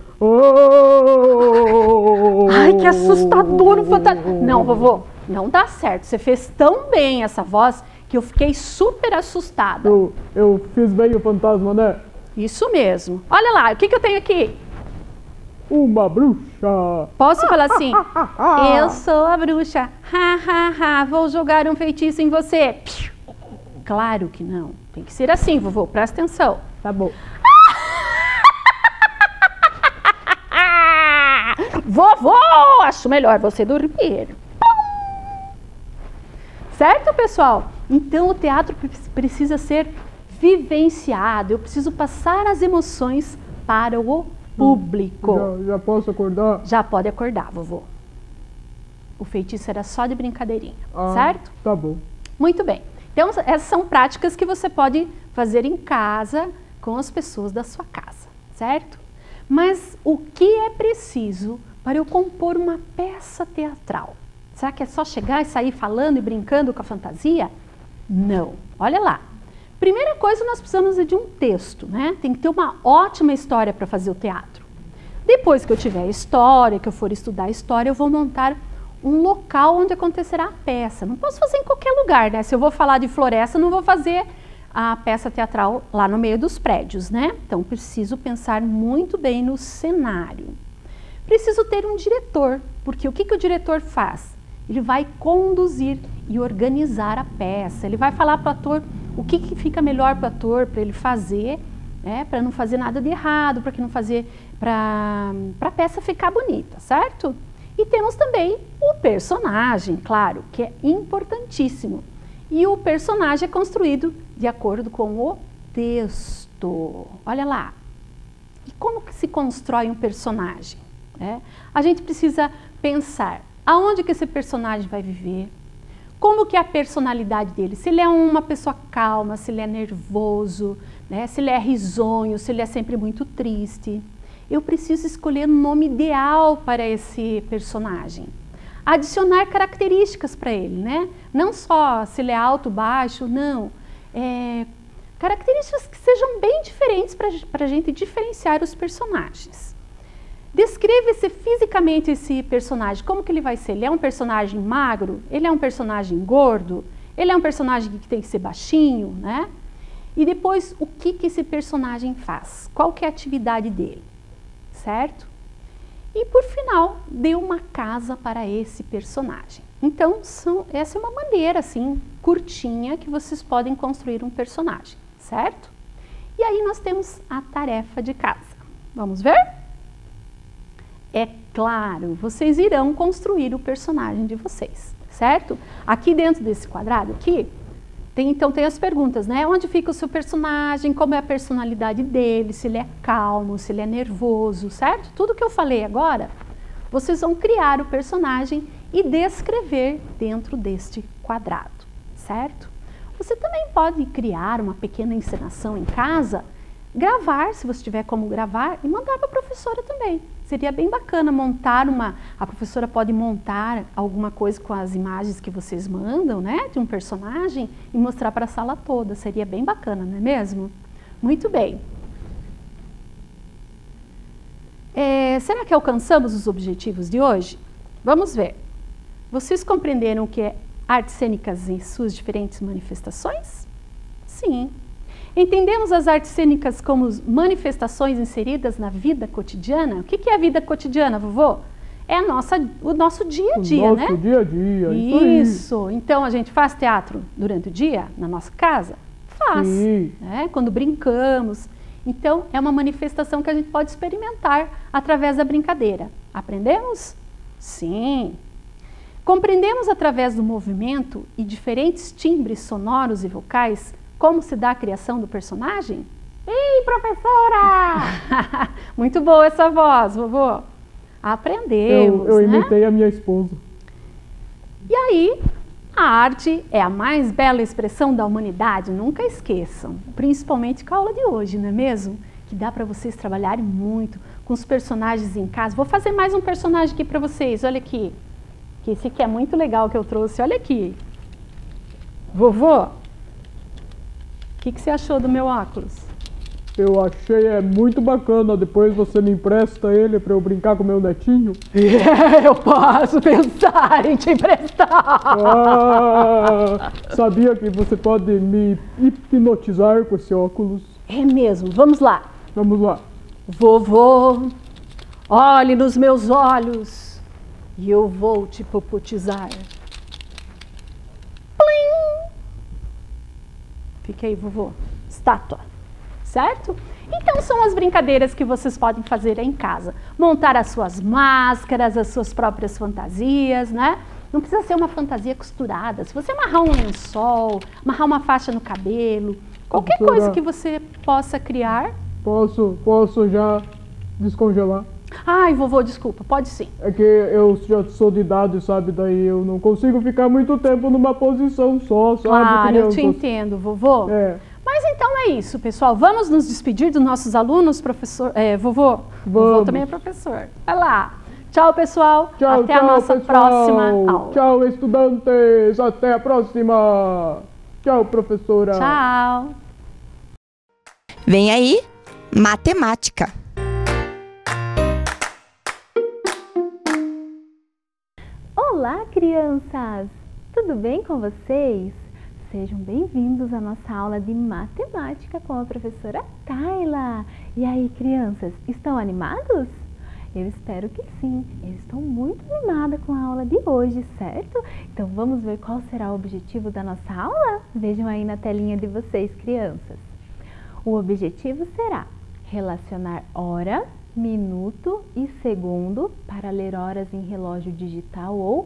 oh, Ai, que assustador, um fantasma. Não, vovô, não dá certo. Você fez tão bem essa voz que eu fiquei super assustada. Eu, eu fiz bem o fantasma, né? Isso mesmo. Olha lá, o que, que eu tenho aqui? Uma bruxa. Posso falar assim? Eu sou a bruxa. Ha, ha, ha. Vou jogar um feitiço em você. Claro que não. Tem que ser assim, vovô. Presta atenção. Tá bom. Vovô, acho melhor você dormir. Certo, pessoal? Então, o teatro precisa ser vivenciado. Eu preciso passar as emoções para o público. Já, já posso acordar? Já pode acordar, vovô. O feitiço era só de brincadeirinha, ah, certo? Tá bom. Muito bem. Então, essas são práticas que você pode fazer em casa com as pessoas da sua casa, certo? Mas o que é preciso para eu compor uma peça teatral? Será que é só chegar e sair falando e brincando com a fantasia? Não. Olha lá. Primeira coisa, nós precisamos de um texto, né? Tem que ter uma ótima história para fazer o teatro. Depois que eu tiver a história, que eu for estudar a história, eu vou montar um local onde acontecerá a peça. Não posso fazer em qualquer lugar, né? Se eu vou falar de floresta, não vou fazer a peça teatral lá no meio dos prédios, né? Então, preciso pensar muito bem no cenário. Preciso ter um diretor, porque o que, que o diretor faz? Ele vai conduzir e organizar a peça. Ele vai falar para o ator o que, que fica melhor para o ator, para ele fazer, né? Para não fazer nada de errado, para que não fazer, para a peça ficar bonita, certo? E temos também o personagem, claro, que é importantíssimo. E o personagem é construído de acordo com o texto. Olha lá. E como que se constrói um personagem? É, a gente precisa pensar aonde que esse personagem vai viver, como que é a personalidade dele, se ele é uma pessoa calma, se ele é nervoso, né, se ele é risonho, se ele é sempre muito triste. Eu preciso escolher um nome ideal para esse personagem. Adicionar características para ele, né? Não só se ele é alto, baixo, não. É, características que sejam bem diferentes para a gente diferenciar os personagens. Descreva-se fisicamente esse personagem, como que ele vai ser? Ele é um personagem magro? Ele é um personagem gordo? Ele é um personagem que tem que ser baixinho, né? E depois, o que que esse personagem faz? Qual que é a atividade dele? Certo? E por final, dê uma casa para esse personagem. Então, são, essa é uma maneira, assim, curtinha, que vocês podem construir um personagem, certo? E aí nós temos a tarefa de casa. Vamos ver? É claro, vocês irão construir o personagem de vocês, certo? Aqui dentro desse quadrado aqui, tem, então tem as perguntas, né? Onde fica o seu personagem, como é a personalidade dele, se ele é calmo, se ele é nervoso, certo? Tudo que eu falei agora, vocês vão criar o personagem e descrever dentro deste quadrado, certo? Você também pode criar uma pequena encenação em casa, gravar, se você tiver como gravar, e mandar para a professora também. Seria bem bacana montar uma... A professora pode montar alguma coisa com as imagens que vocês mandam, né? De um personagem e mostrar para a sala toda. Seria bem bacana, não é mesmo? Muito bem. É, será que alcançamos os objetivos de hoje? Vamos ver. Vocês compreenderam o que é artes cênicas em suas diferentes manifestações? Sim. Entendemos as artes cênicas como manifestações inseridas na vida cotidiana? O que que é a vida cotidiana, vovô? É a nossa, o nosso dia a dia, o né? nosso dia a dia, isso, isso. Então, a gente faz teatro durante o dia, na nossa casa? Faz. Sim. Né? Quando brincamos. Então, é uma manifestação que a gente pode experimentar através da brincadeira. Aprendemos? Sim. Compreendemos através do movimento e diferentes timbres sonoros e vocais como se dá a criação do personagem? Ei, professora! Muito boa essa voz, vovô. Aprendemos, Eu, eu né? imitei a minha esposa. E aí, a arte é a mais bela expressão da humanidade, nunca esqueçam. Principalmente com a aula de hoje, não é mesmo? Que dá para vocês trabalharem muito com os personagens em casa. Vou fazer mais um personagem aqui para vocês, olha aqui. Que esse aqui é muito legal que eu trouxe, olha aqui. Vovô, o que que você achou do meu óculos? Eu achei é muito bacana. Depois você me empresta ele para eu brincar com meu netinho? É, eu posso pensar em te emprestar. Ah, sabia que você pode me hipnotizar com esse óculos? É mesmo, vamos lá. Vamos lá. Vovô, olhe nos meus olhos e eu vou te hipnotizar. Plim! Fica aí, vovô. Estátua. Certo? Então são as brincadeiras que vocês podem fazer em casa. Montar as suas máscaras, as suas próprias fantasias, né? Não precisa ser uma fantasia costurada. Se você amarrar um lençol, amarrar uma faixa no cabelo, qualquer Professora, coisa que você possa criar. Posso, posso já descongelar? Ai, vovô, desculpa, pode sim. É que eu já sou de idade, sabe? Daí eu não consigo ficar muito tempo numa posição só, sabe? Claro, eu te crianças? entendo, vovô. É. Mas então é isso, pessoal. Vamos nos despedir dos nossos alunos, professor, é, vovô? Vovô Vamos. também é professor. Vai lá. Tchau, pessoal. Tchau, Até tchau, a nossa pessoal. próxima aula. Tchau, estudantes. Até a próxima. Tchau, professora. Tchau. Vem aí, matemática. Olá, crianças! Tudo bem com vocês? Sejam bem-vindos à nossa aula de matemática com a professora Tayla. E aí, crianças, estão animados? Eu espero que sim. Eu estou muito animada com a aula de hoje, certo? Então vamos ver qual será o objetivo da nossa aula? Vejam aí na telinha de vocês, crianças. O objetivo será relacionar hora, minuto e segundo para ler horas em relógio digital ou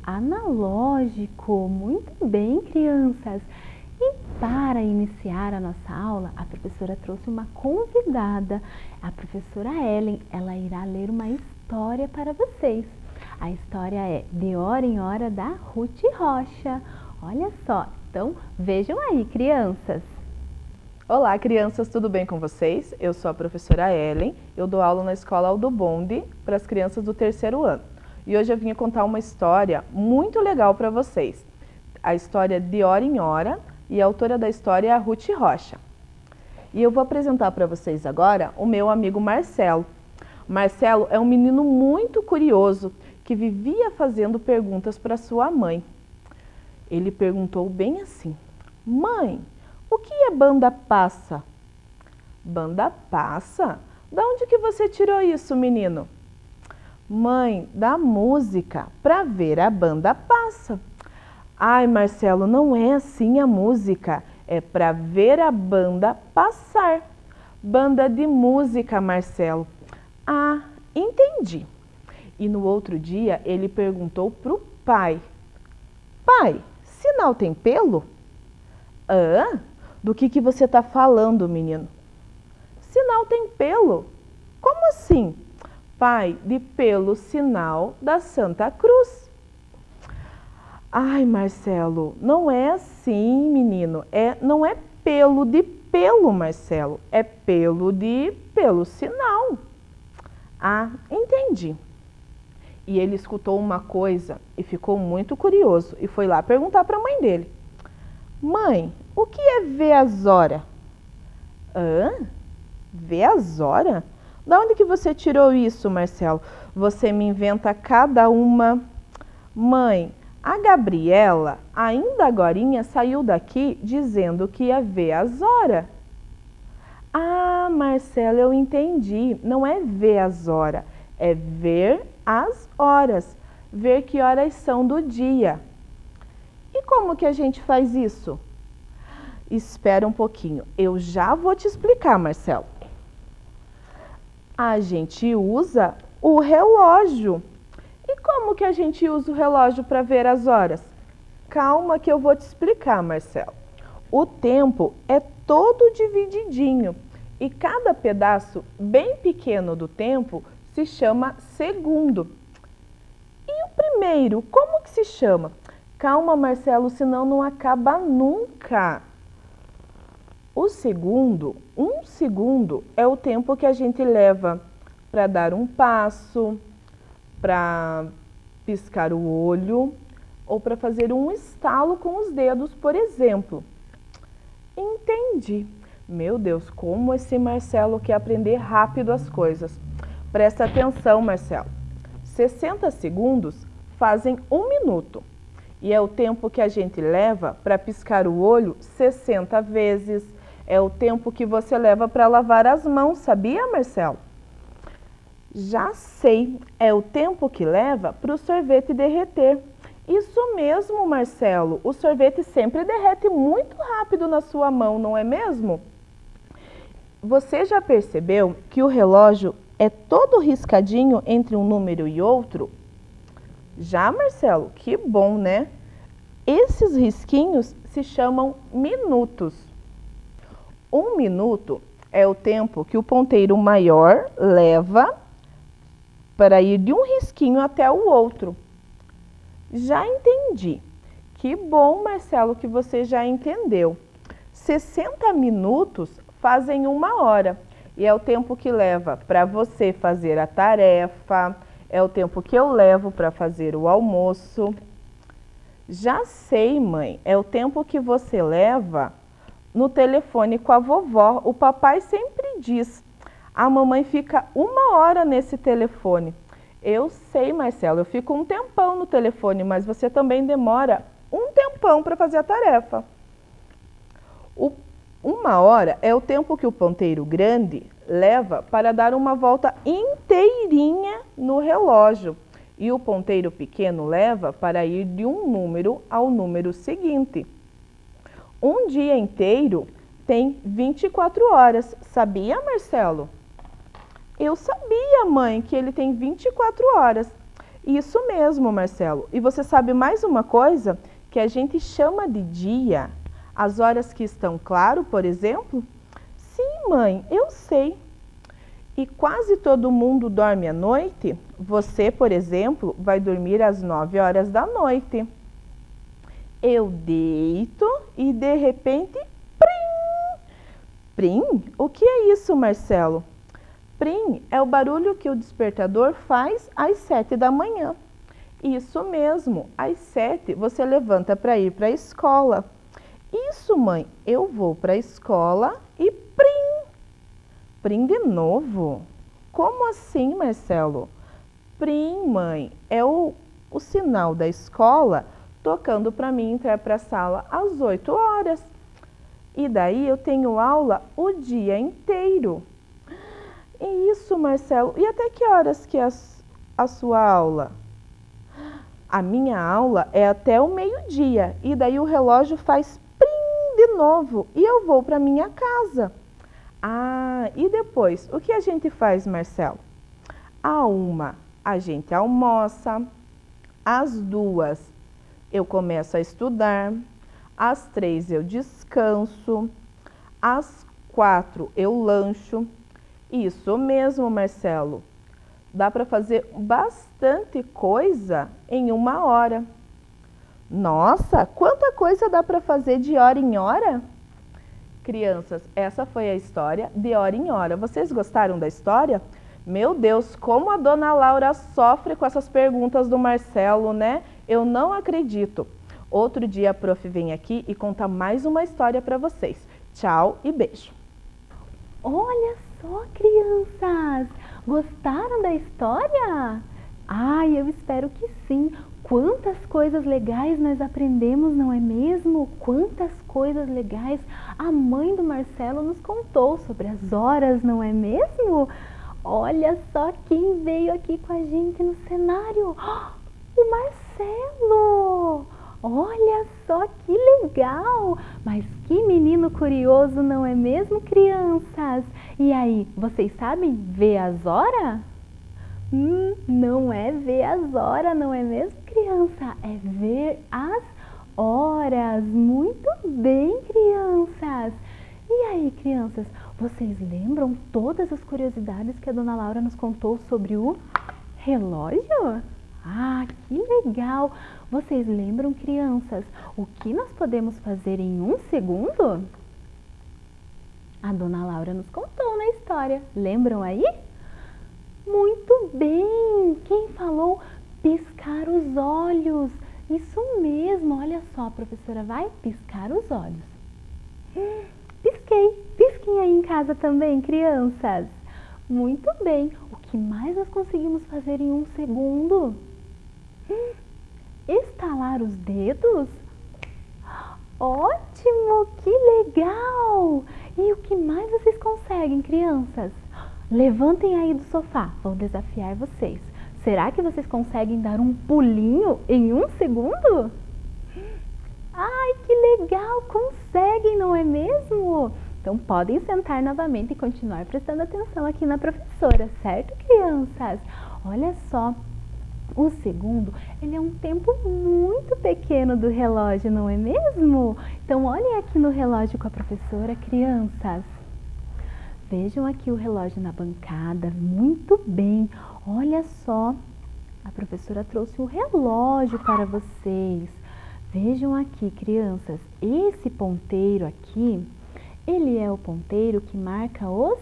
analógico. Muito bem, crianças! E para iniciar a nossa aula, a professora trouxe uma convidada, a professora Ellen. Ela irá ler uma história para vocês. A história é De Hora em Hora, da Ruth Rocha. Olha só, então vejam aí, crianças. Olá, crianças, tudo bem com vocês? Eu sou a professora Ellen, eu dou aula na Escola Aldo Bonde para as crianças do terceiro ano. E hoje eu vim contar uma história muito legal para vocês. A história De Hora em Hora, e a autora da história é a Ruth Rocha. E eu vou apresentar para vocês agora o meu amigo Marcelo. Marcelo é um menino muito curioso que vivia fazendo perguntas para sua mãe. Ele perguntou bem assim: Mãe, o que é banda passa? Banda passa? Da onde que você tirou isso, menino? Mãe, da música, para ver a banda passa. Ai, Marcelo, não é assim a música, é para ver a banda passar. Banda de música, Marcelo. Ah, entendi. E no outro dia ele perguntou para o pai: Pai, sinal tem pelo? Hã? Do que que você está falando, menino? Sinal tem pelo? Como assim? Pai, de pelo sinal da Santa Cruz. Ai, Marcelo, não é assim, menino. É, não é pelo de pelo, Marcelo. É pelo de pelo sinal. Ah, entendi. E ele escutou uma coisa e ficou muito curioso e foi lá perguntar para a mãe dele: Mãe, o que é ver as horas? Hã? Ver as horas? Da onde que você tirou isso, Marcelo? Você me inventa cada uma. Mãe, a Gabriela ainda agorinha saiu daqui dizendo que ia ver as horas. Ah, Marcelo, eu entendi. Não é ver as horas, é ver as horas. Ver que horas são do dia. E como que a gente faz isso? Espera um pouquinho, eu já vou te explicar, Marcelo. A gente usa o relógio. E como que a gente usa o relógio para ver as horas? Calma que eu vou te explicar, Marcelo. O tempo é todo divididinho e cada pedaço bem pequeno do tempo se chama segundo. E o primeiro, como que se chama? Calma, Marcelo, senão não acaba nunca. O segundo, um segundo, é o tempo que a gente leva para dar um passo, para piscar o olho ou para fazer um estalo com os dedos, por exemplo. Entendi. Meu Deus, como esse Marcelo quer aprender rápido as coisas. Presta atenção, Marcelo. sessenta segundos fazem um minuto. E é o tempo que a gente leva para piscar o olho sessenta vezes. É o tempo que você leva para lavar as mãos, sabia, Marcelo? Já sei, é o tempo que leva para o sorvete derreter. Isso mesmo, Marcelo. O sorvete sempre derrete muito rápido na sua mão, não é mesmo? Você já percebeu que o relógio é todo riscadinho entre um número e outro? Já, Marcelo? Que bom, né? Esses risquinhos se chamam minutos. Um minuto é o tempo que o ponteiro maior leva para ir de um risquinho até o outro. Já entendi. Que bom, Marcelo, que você já entendeu. sessenta minutos fazem uma hora. E é o tempo que leva para você fazer a tarefa, é o tempo que eu levo para fazer o almoço. Já sei, mãe, é o tempo que você leva no telefone com a vovó. O papai sempre diz: a mamãe fica uma hora nesse telefone. Eu sei, Marcelo, eu fico um tempão no telefone, mas você também demora um tempão para fazer a tarefa. O, uma hora é o tempo que o ponteiro grande leva para dar uma volta inteirinha no relógio. E o ponteiro pequeno leva para ir de um número ao número seguinte. Um dia inteiro tem vinte e quatro horas. Sabia, Marcelo? Eu sabia, mãe, que ele tem vinte e quatro horas. Isso mesmo, Marcelo. E você sabe mais uma coisa? Que a gente chama de dia as horas que estão claro, por exemplo? Sim, mãe, eu sei. E quase todo mundo dorme à noite. Você, por exemplo, vai dormir às nove horas da noite. Eu deito e de repente, prim! Prim? O que é isso, Marcelo? Prim é o barulho que o despertador faz às sete da manhã. Isso mesmo, às sete você levanta para ir para a escola. Isso, mãe, eu vou para a escola e prim! Prim de novo? Como assim, Marcelo? Prim, mãe, é o, o sinal da escola tocando para mim entrar para a sala às oito horas. E daí eu tenho aula o dia inteiro. Isso, Marcelo. E até que horas que é a, a sua aula? A minha aula é até o meio-dia. E daí o relógio faz prim de novo. E eu vou para minha casa. Ah, e depois, o que a gente faz, Marcelo? À uma, a gente almoça. Às duas, eu começo a estudar. Às três, eu descanso. Às quatro, eu lancho. Isso mesmo, Marcelo. Dá para fazer bastante coisa em uma hora. Nossa, quanta coisa dá para fazer de hora em hora? Crianças, essa foi a história de hora em hora. Vocês gostaram da história? Meu Deus, como a dona Laura sofre com essas perguntas do Marcelo, né? Eu não acredito. Outro dia a prof vem aqui e conta mais uma história para vocês. Tchau e beijo. Olha só, crianças! Gostaram da história? Ai, eu espero que sim. Quantas coisas legais nós aprendemos, não é mesmo? Quantas coisas legais a mãe do Marcelo nos contou sobre as horas, não é mesmo? Olha só quem veio aqui com a gente no cenário. O Marcelo! Olha só que legal! Mas que menino curioso, não é mesmo, crianças? E aí, vocês sabem ver as horas? Hum, não é ver as horas, não é mesmo, criança? É ver as horas. Muito bem, crianças! E aí, crianças, vocês lembram todas as curiosidades que a dona Laura nos contou sobre o relógio? Ah, que legal! Vocês lembram, crianças, o que nós podemos fazer em um segundo? A dona Laura nos contou na história. Lembram aí? Muito bem! Quem falou? Piscar os olhos. Isso mesmo, olha só, a professora vai piscar os olhos. Pisquei. Pisquem aí em casa também, crianças. Muito bem. O que mais nós conseguimos fazer em um segundo? Estalar os dedos? Ótimo! Que legal! E o que mais vocês conseguem, crianças? Levantem aí do sofá, vou desafiar vocês. Será que vocês conseguem dar um pulinho em um segundo? Ai, que legal! Conseguem, não é mesmo? Então podem sentar novamente e continuar prestando atenção aqui na professora, certo, crianças? Olha só, o segundo, ele é um tempo muito pequeno do relógio, não é mesmo? Então olhem aqui no relógio com a professora, crianças. Vejam aqui o relógio na bancada, muito bem. Olha só, a professora trouxe o relógio para vocês. Vejam aqui, crianças, esse ponteiro aqui, ele é o ponteiro que marca os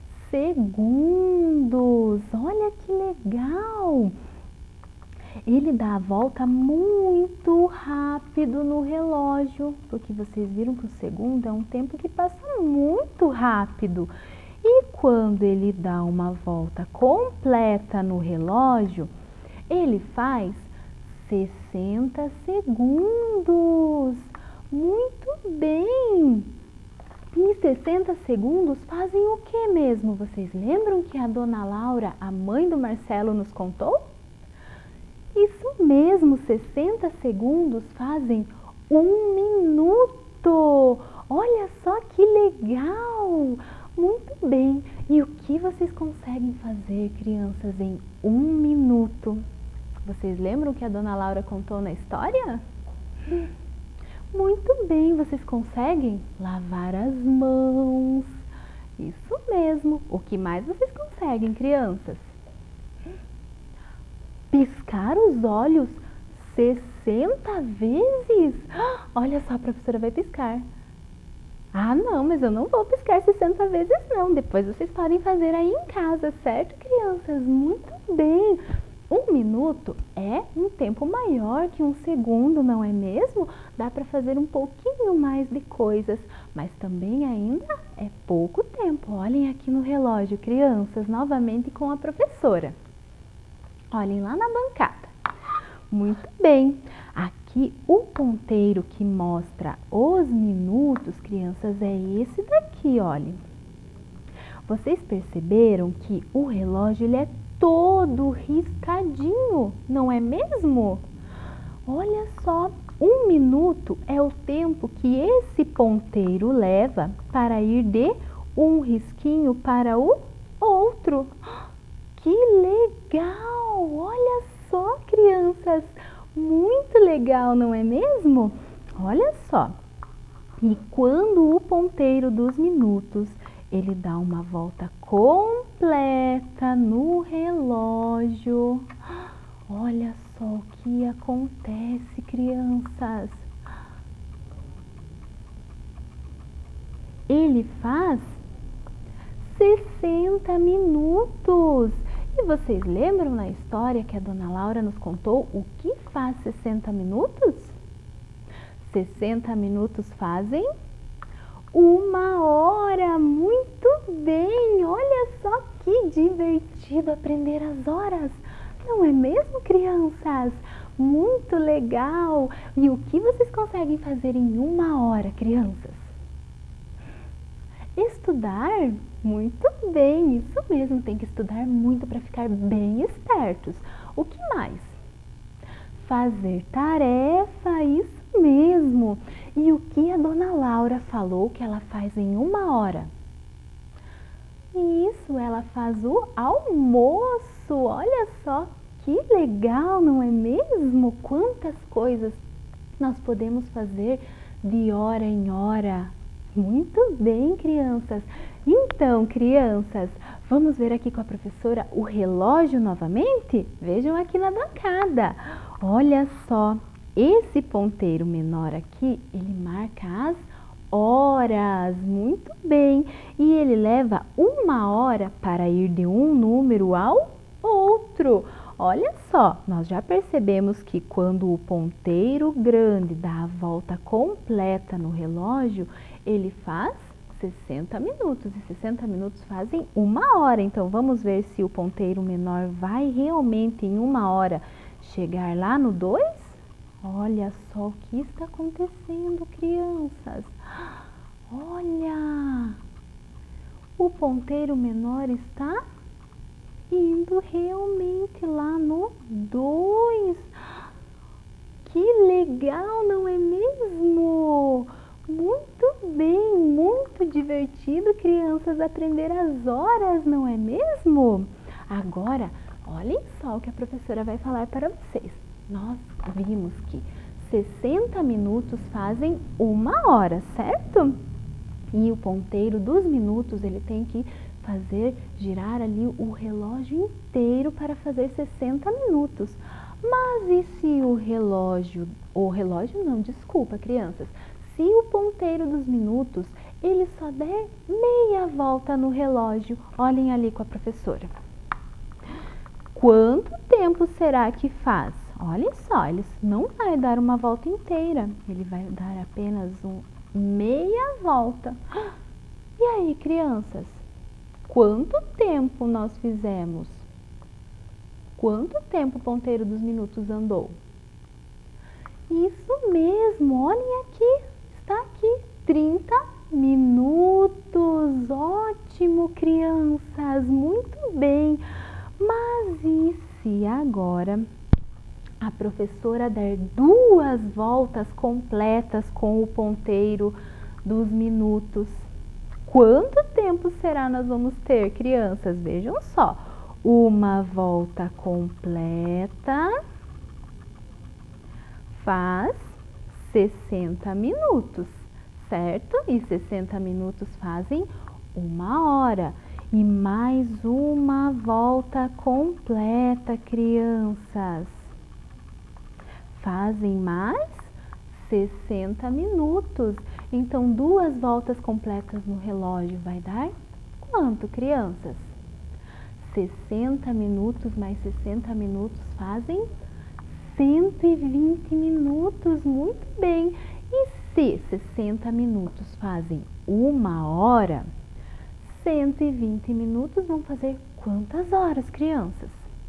segundos. Olha que legal! Ele dá a volta muito rápido no relógio, porque vocês viram que o segundo é um tempo que passa muito rápido. E quando ele dá uma volta completa no relógio, ele faz sessenta segundos. Muito bem! E sessenta segundos fazem o que mesmo? Vocês lembram que a dona Laura, a mãe do Marcelo, nos contou? Isso mesmo, sessenta segundos fazem um minuto. Olha só que legal! Muito bem. E o que vocês conseguem fazer, crianças, em um minuto? Vocês lembram que a dona Laura contou na história? Muito bem, vocês conseguem lavar as mãos. Isso mesmo. O que mais vocês conseguem, crianças? Piscar os olhos sessenta vezes? Olha só, a professora vai piscar. Ah, não, mas eu não vou piscar sessenta vezes não. Depois vocês podem fazer aí em casa, certo, crianças? Muito bem. Um minuto é um tempo maior que um segundo, não é mesmo? Dá para fazer um pouquinho mais de coisas, mas também ainda é pouco tempo. Olhem aqui no relógio, crianças, novamente com a professora. Olhem lá na bancada. Muito bem. Aqui o ponteiro que mostra os minutos, crianças, é esse daqui, olhem. Vocês perceberam que o relógio ele é todo riscadinho, não é mesmo? Olha só, um minuto é o tempo que esse ponteiro leva para ir de um risquinho para o outro. Que legal! Olha só, crianças, muito legal, não é mesmo? Olha só, e quando o ponteiro dos minutos ele dá uma volta completa no relógio, olha só o que acontece, crianças. Ele faz sessenta minutos. E vocês lembram na história que a dona Laura nos contou o que faz sessenta minutos? sessenta minutos fazem uma hora. Muito bem, olha só que divertido aprender as horas, não é mesmo, crianças? Muito legal. E o que vocês conseguem fazer em uma hora, crianças? Estudar? Muito bem, isso mesmo, tem que estudar muito para ficar bem espertos. O que mais? Fazer tarefa, isso mesmo. E o que a dona Laura falou que ela faz em uma hora? Isso, ela faz o almoço. Olha só que legal, não é mesmo? Quantas coisas nós podemos fazer de hora em hora. Muito bem, crianças. Então, crianças, vamos ver aqui com a professora o relógio novamente? Vejam aqui na bancada. Olha só, esse ponteiro menor aqui, ele marca as horas. Muito bem. E ele leva uma hora para ir de um número ao outro. Olha só, nós já percebemos que quando o ponteiro grande dá a volta completa no relógio, ele faz sessenta minutos, e sessenta minutos fazem uma hora. Então, vamos ver se o ponteiro menor vai realmente em uma hora chegar lá no dois? Olha só o que está acontecendo, crianças. Olha, o ponteiro menor está indo realmente lá no dois. Que legal, não é mesmo? Muito bem, muito divertido, crianças, aprender as horas, não é mesmo? Agora, olhem só o que a professora vai falar para vocês. Nós vimos que sessenta minutos fazem uma hora, certo? E o ponteiro dos minutos, ele tem que fazer girar ali o relógio inteiro para fazer sessenta minutos. Mas e se o relógio, o relógio não, desculpa, crianças, se o ponteiro dos minutos, ele só der meia volta no relógio, olhem ali com a professora. Quanto tempo será que faz? Olhem só, ele não vai dar uma volta inteira, ele vai dar apenas um meia volta. E aí, crianças, quanto tempo nós fizemos? Quanto tempo o ponteiro dos minutos andou? Isso mesmo, olhem aqui, está aqui, trinta minutos. Ótimo, crianças, muito bem. Mas e se agora a professora der duas voltas completas com o ponteiro dos minutos? Quanto tempo será nós vamos ter, crianças? Vejam só, uma volta completa faz sessenta minutos, certo? E sessenta minutos fazem uma hora. E mais uma volta completa, crianças. Fazem mais sessenta minutos. Então, duas voltas completas no relógio vai dar quanto, crianças? sessenta minutos mais sessenta minutos fazem cento e vinte minutos. Muito bem. E se sessenta minutos fazem uma hora, cento e vinte minutos vão fazer quantas horas, crianças?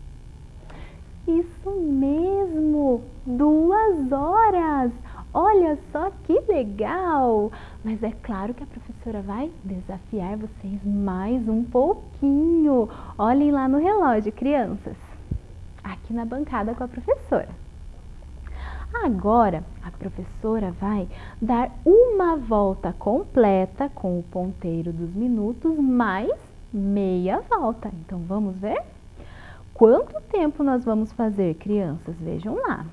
Isso mesmo, duas horas. Olha só que legal! Mas é claro que a professora vai desafiar vocês mais um pouquinho. Olhem lá no relógio, crianças. Aqui na bancada com a professora. Agora, a professora vai dar uma volta completa com o ponteiro dos minutos mais meia volta. Então, vamos ver? Quanto tempo nós vamos fazer, crianças? Vejam lá.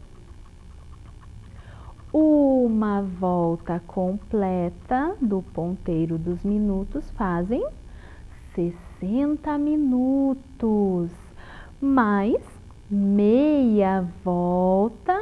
Uma volta completa do ponteiro dos minutos fazem sessenta minutos, mais meia volta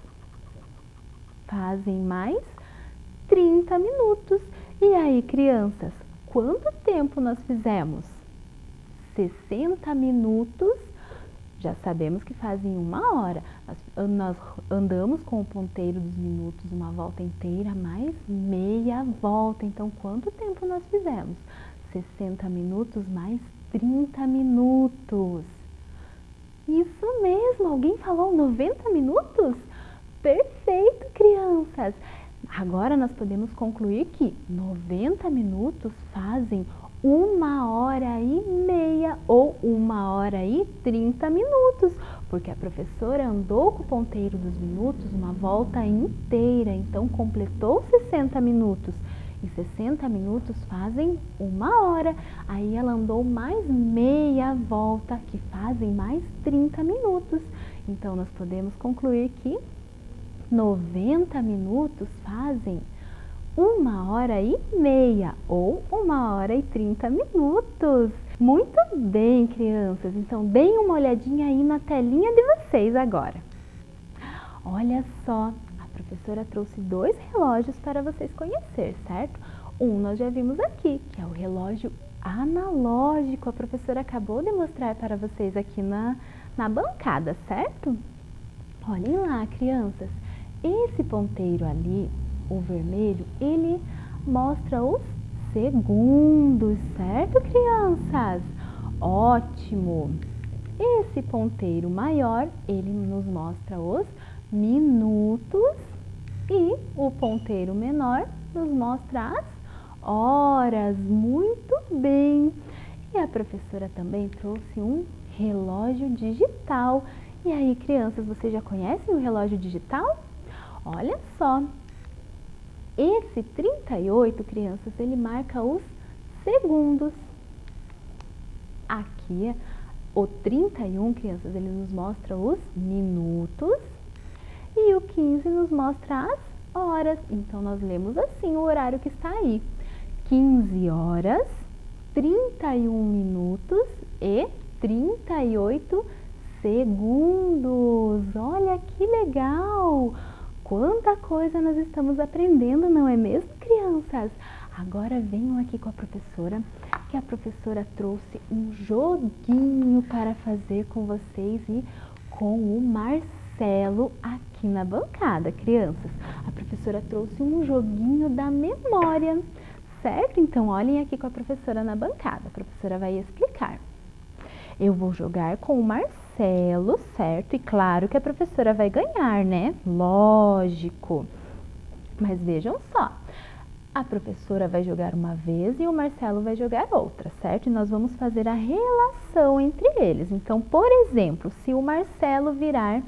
fazem mais trinta minutos. E aí, crianças, quanto tempo nós fizemos? sessenta minutos, já sabemos que fazem uma hora. Nós, nós andamos com o ponteiro dos minutos uma volta inteira, mais meia volta. Então, quanto tempo nós fizemos? sessenta minutos mais trinta minutos. Isso mesmo, alguém falou noventa minutos? Perfeito, crianças! Agora nós podemos concluir que noventa minutos fazem uma hora e meia ou uma hora e trinta minutos, porque a professora andou com o ponteiro dos minutos uma volta inteira, então completou sessenta minutos. E sessenta minutos fazem uma hora, aí ela andou mais meia volta, que fazem mais trinta minutos. Então, nós podemos concluir que noventa minutos fazem uma hora e meia ou uma hora e trinta minutos. Muito bem, crianças. Então, deem uma olhadinha aí na telinha de vocês agora. Olha só, a professora trouxe dois relógios para vocês conhecer, certo? Um nós já vimos aqui, que é o relógio analógico. A professora acabou de mostrar para vocês aqui na, na bancada, certo? Olhem lá, crianças. Esse ponteiro ali, o vermelho, ele mostra os segundos, certo, crianças? Ótimo! Esse ponteiro maior, ele nos mostra os minutos e o ponteiro menor nos mostra as horas. Muito bem! E a professora também trouxe um relógio digital. E aí, crianças, vocês já conhecem o relógio digital? Olha só! Esse trinta e oito, crianças, ele marca os segundos. Aqui, o trinta e um, crianças, ele nos mostra os minutos. E o quinze nos mostra as horas. Então, nós lemos assim o horário que está aí. quinze horas, trinta e um minutos e trinta e oito segundos. Olha que legal! Quanta coisa nós estamos aprendendo, não é mesmo, crianças? Agora venham aqui com a professora, que a professora trouxe um joguinho para fazer com vocês e com o Marcelo aqui na bancada, crianças. A professora trouxe um joguinho da memória, certo? Então, olhem aqui com a professora na bancada. A professora vai explicar. Eu vou jogar com o Marcelo, certo? E claro que a professora vai ganhar, né? Lógico. Mas vejam só. A professora vai jogar uma vez e o Marcelo vai jogar outra, certo? E nós vamos fazer a relação entre eles. Então, por exemplo, se o Marcelo virar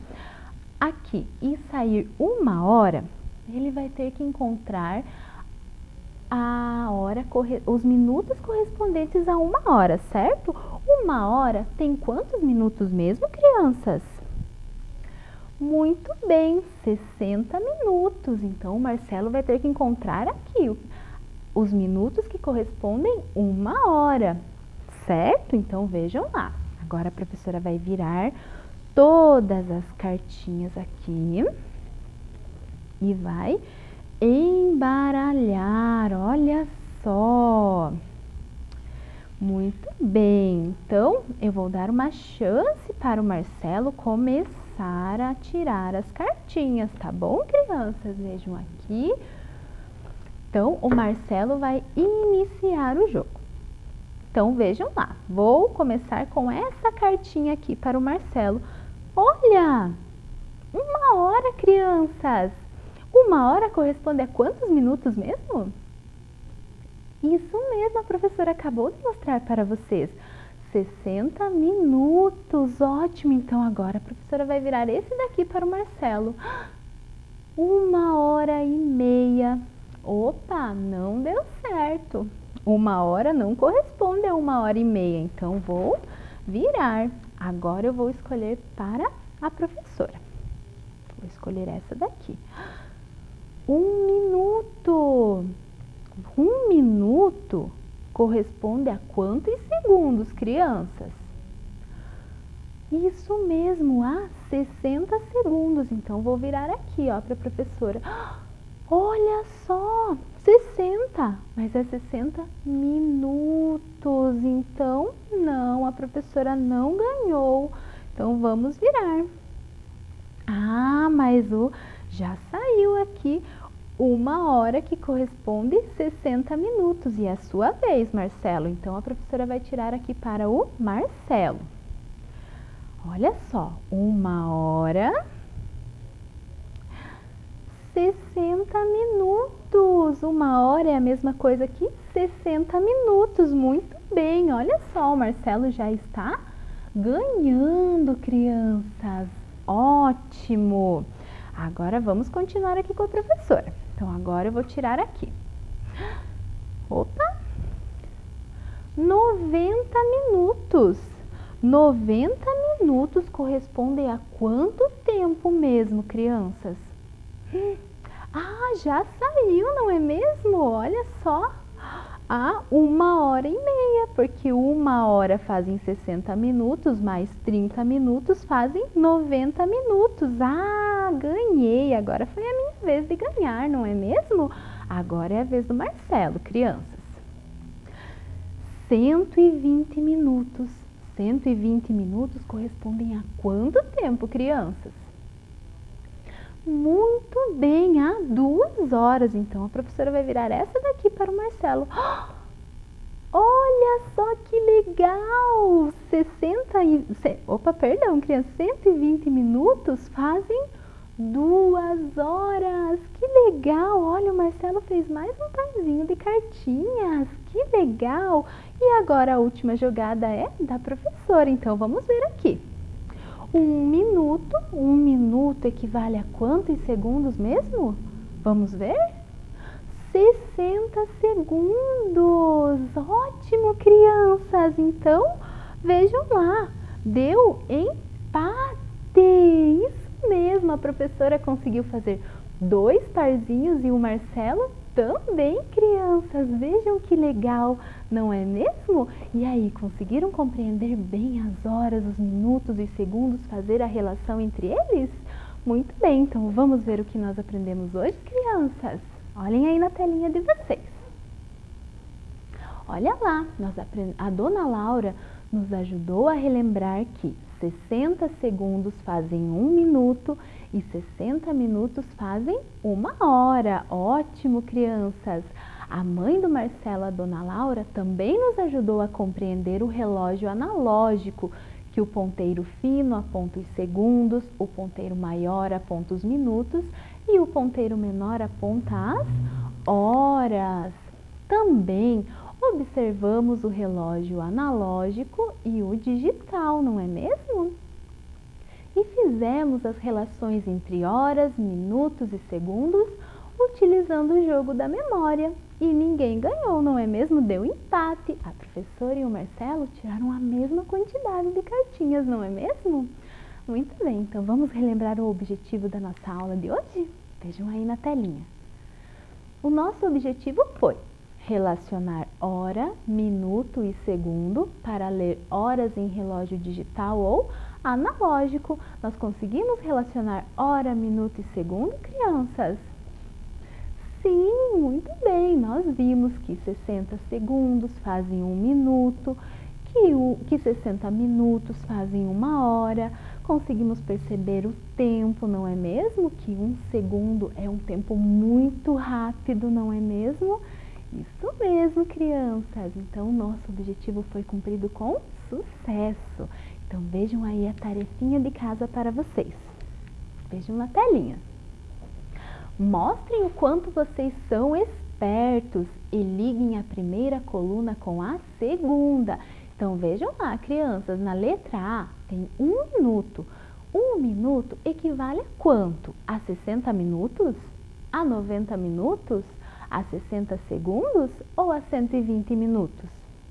aqui e sair uma hora, ele vai ter que encontrar a hora, corre- os minutos correspondentes a uma hora, certo? Uma hora tem quantos minutos mesmo, crianças? Muito bem, sessenta minutos. Então, o Marcelo vai ter que encontrar aqui o- os minutos que correspondem a uma hora, certo? Então, vejam lá. Agora, a professora vai virar todas as cartinhas aqui e vai embaralhar. Olha só. Muito bem. Então, eu vou dar uma chance para o Marcelo começar a tirar as cartinhas, tá bom, crianças? Vejam aqui. Então, o Marcelo vai iniciar o jogo. Então, vejam lá. Vou começar com essa cartinha aqui para o Marcelo. Olha! Uma hora, crianças! Uma hora corresponde a quantos minutos mesmo? Isso mesmo, a professora acabou de mostrar para vocês. sessenta minutos, ótimo! Então, agora a professora vai virar esse daqui para o Marcelo. Uma hora e meia. Opa, não deu certo. Uma hora não corresponde a uma hora e meia, então vou virar. Agora eu vou escolher para a professora. Vou escolher essa daqui. Um minuto. Um minuto corresponde a quantos segundos, crianças? Isso mesmo, a sessenta segundos. Então, vou virar aqui, ó, para a professora. Olha só, sessenta, mas é sessenta minutos. Então, não, a professora não ganhou. Então, vamos virar. Ah, mas o já saiu aqui uma hora que corresponde a sessenta minutos. E é a sua vez, Marcelo. Então, a professora vai tirar aqui para o Marcelo. Olha só, uma hora, sessenta minutos. Uma hora é a mesma coisa que sessenta minutos. Muito bem, olha só, o Marcelo já está ganhando, crianças. Ótimo! Agora vamos continuar aqui com a professora. Então, agora eu vou tirar aqui. Opa! noventa minutos. noventa minutos correspondem a quanto tempo mesmo, crianças? Ah, já saiu, não é mesmo? Olha só. Ah, uma hora e meia, porque uma hora fazem sessenta minutos, mais trinta minutos fazem noventa minutos. Ah, ganhei! Agora foi a minha vez de ganhar, não é mesmo? Agora é a vez do Marcelo, crianças. cento e vinte minutos. cento e vinte minutos correspondem a quanto tempo, crianças? Muito bem, há duas horas. Então, a professora vai virar essa daqui para o Marcelo. Olha só que legal! sessenta e... Opa, perdão, criança. cento e vinte minutos fazem duas horas. Que legal! Olha, o Marcelo fez mais um parzinho de cartinhas. Que legal! E agora a última jogada é da professora. Então, vamos ver aqui. Um minuto, um minuto equivale a quantos segundos mesmo? Vamos ver? sessenta segundos! Ótimo, crianças! Então, vejam lá, deu empate! Isso mesmo, a professora conseguiu fazer dois parzinhos e o Marcelo também, crianças. Vejam que legal, não é mesmo? E aí, conseguiram compreender bem as horas, os minutos e segundos, fazer a relação entre eles? Muito bem, então vamos ver o que nós aprendemos hoje, crianças? Olhem aí na telinha de vocês. Olha lá, nós aprend... a dona Laura nos ajudou a relembrar que sessenta segundos fazem um minuto e sessenta minutos fazem uma hora. Ótimo, crianças! A mãe do Marcelo, a dona Laura, também nos ajudou a compreender o relógio analógico, que o ponteiro fino aponta os segundos, o ponteiro maior aponta os minutos e o ponteiro menor aponta as horas. Também observamos o relógio analógico e o digital, não é mesmo? E fizemos as relações entre horas, minutos e segundos utilizando o jogo da memória. E ninguém ganhou, não é mesmo? Deu empate. A professora e o Marcelo tiraram a mesma quantidade de cartinhas, não é mesmo? Muito bem, então vamos relembrar o objetivo da nossa aula de hoje? Vejam aí na telinha. O nosso objetivo foi relacionar hora, minuto e segundo para ler horas em relógio digital ou analógico. Nós conseguimos relacionar hora, minuto e segundo, crianças? Sim, muito bem. Nós vimos que sessenta segundos fazem um minuto, que, o, que sessenta minutos fazem uma hora. Conseguimos perceber o tempo, não é mesmo? Que um segundo é um tempo muito rápido, não é mesmo? Isso mesmo, crianças. Então, nosso objetivo foi cumprido com sucesso. Então, vejam aí a tarefinha de casa para vocês. Vejam na telinha. Mostrem o quanto vocês são espertos e liguem a primeira coluna com a segunda. Então, vejam lá, crianças, na letra A tem um minuto. Um minuto equivale a quanto? A sessenta minutos? A noventa minutos? A sessenta segundos? Ou a cento e vinte minutos?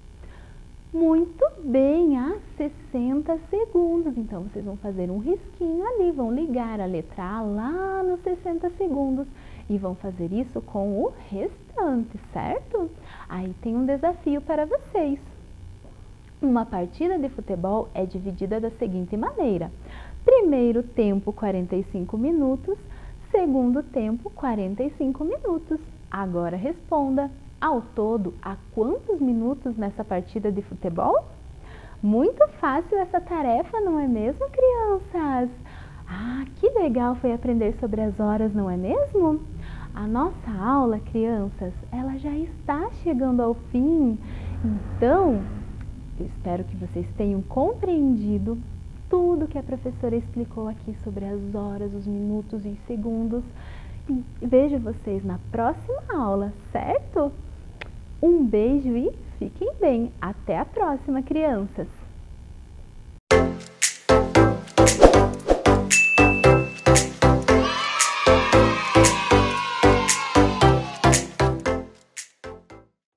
Muito bem, a sessenta segundos. Então, vocês vão fazer um risquinho ali, vão ligar a letra A lá nos sessenta segundos e vão fazer isso com o restante, certo? Aí tem um desafio para vocês. Uma partida de futebol é dividida da seguinte maneira: primeiro tempo, quarenta e cinco minutos, segundo tempo, quarenta e cinco minutos. Agora responda. Ao todo, há quantos minutos nessa partida de futebol? Muito fácil essa tarefa, não é mesmo, crianças? Ah, que legal foi aprender sobre as horas, não é mesmo? A nossa aula, crianças, ela já está chegando ao fim. Então, eu espero que vocês tenham compreendido tudo que a professora explicou aqui sobre as horas, os minutos e segundos. E vejo vocês na próxima aula, certo? Um beijo e fiquem bem. Até a próxima, crianças!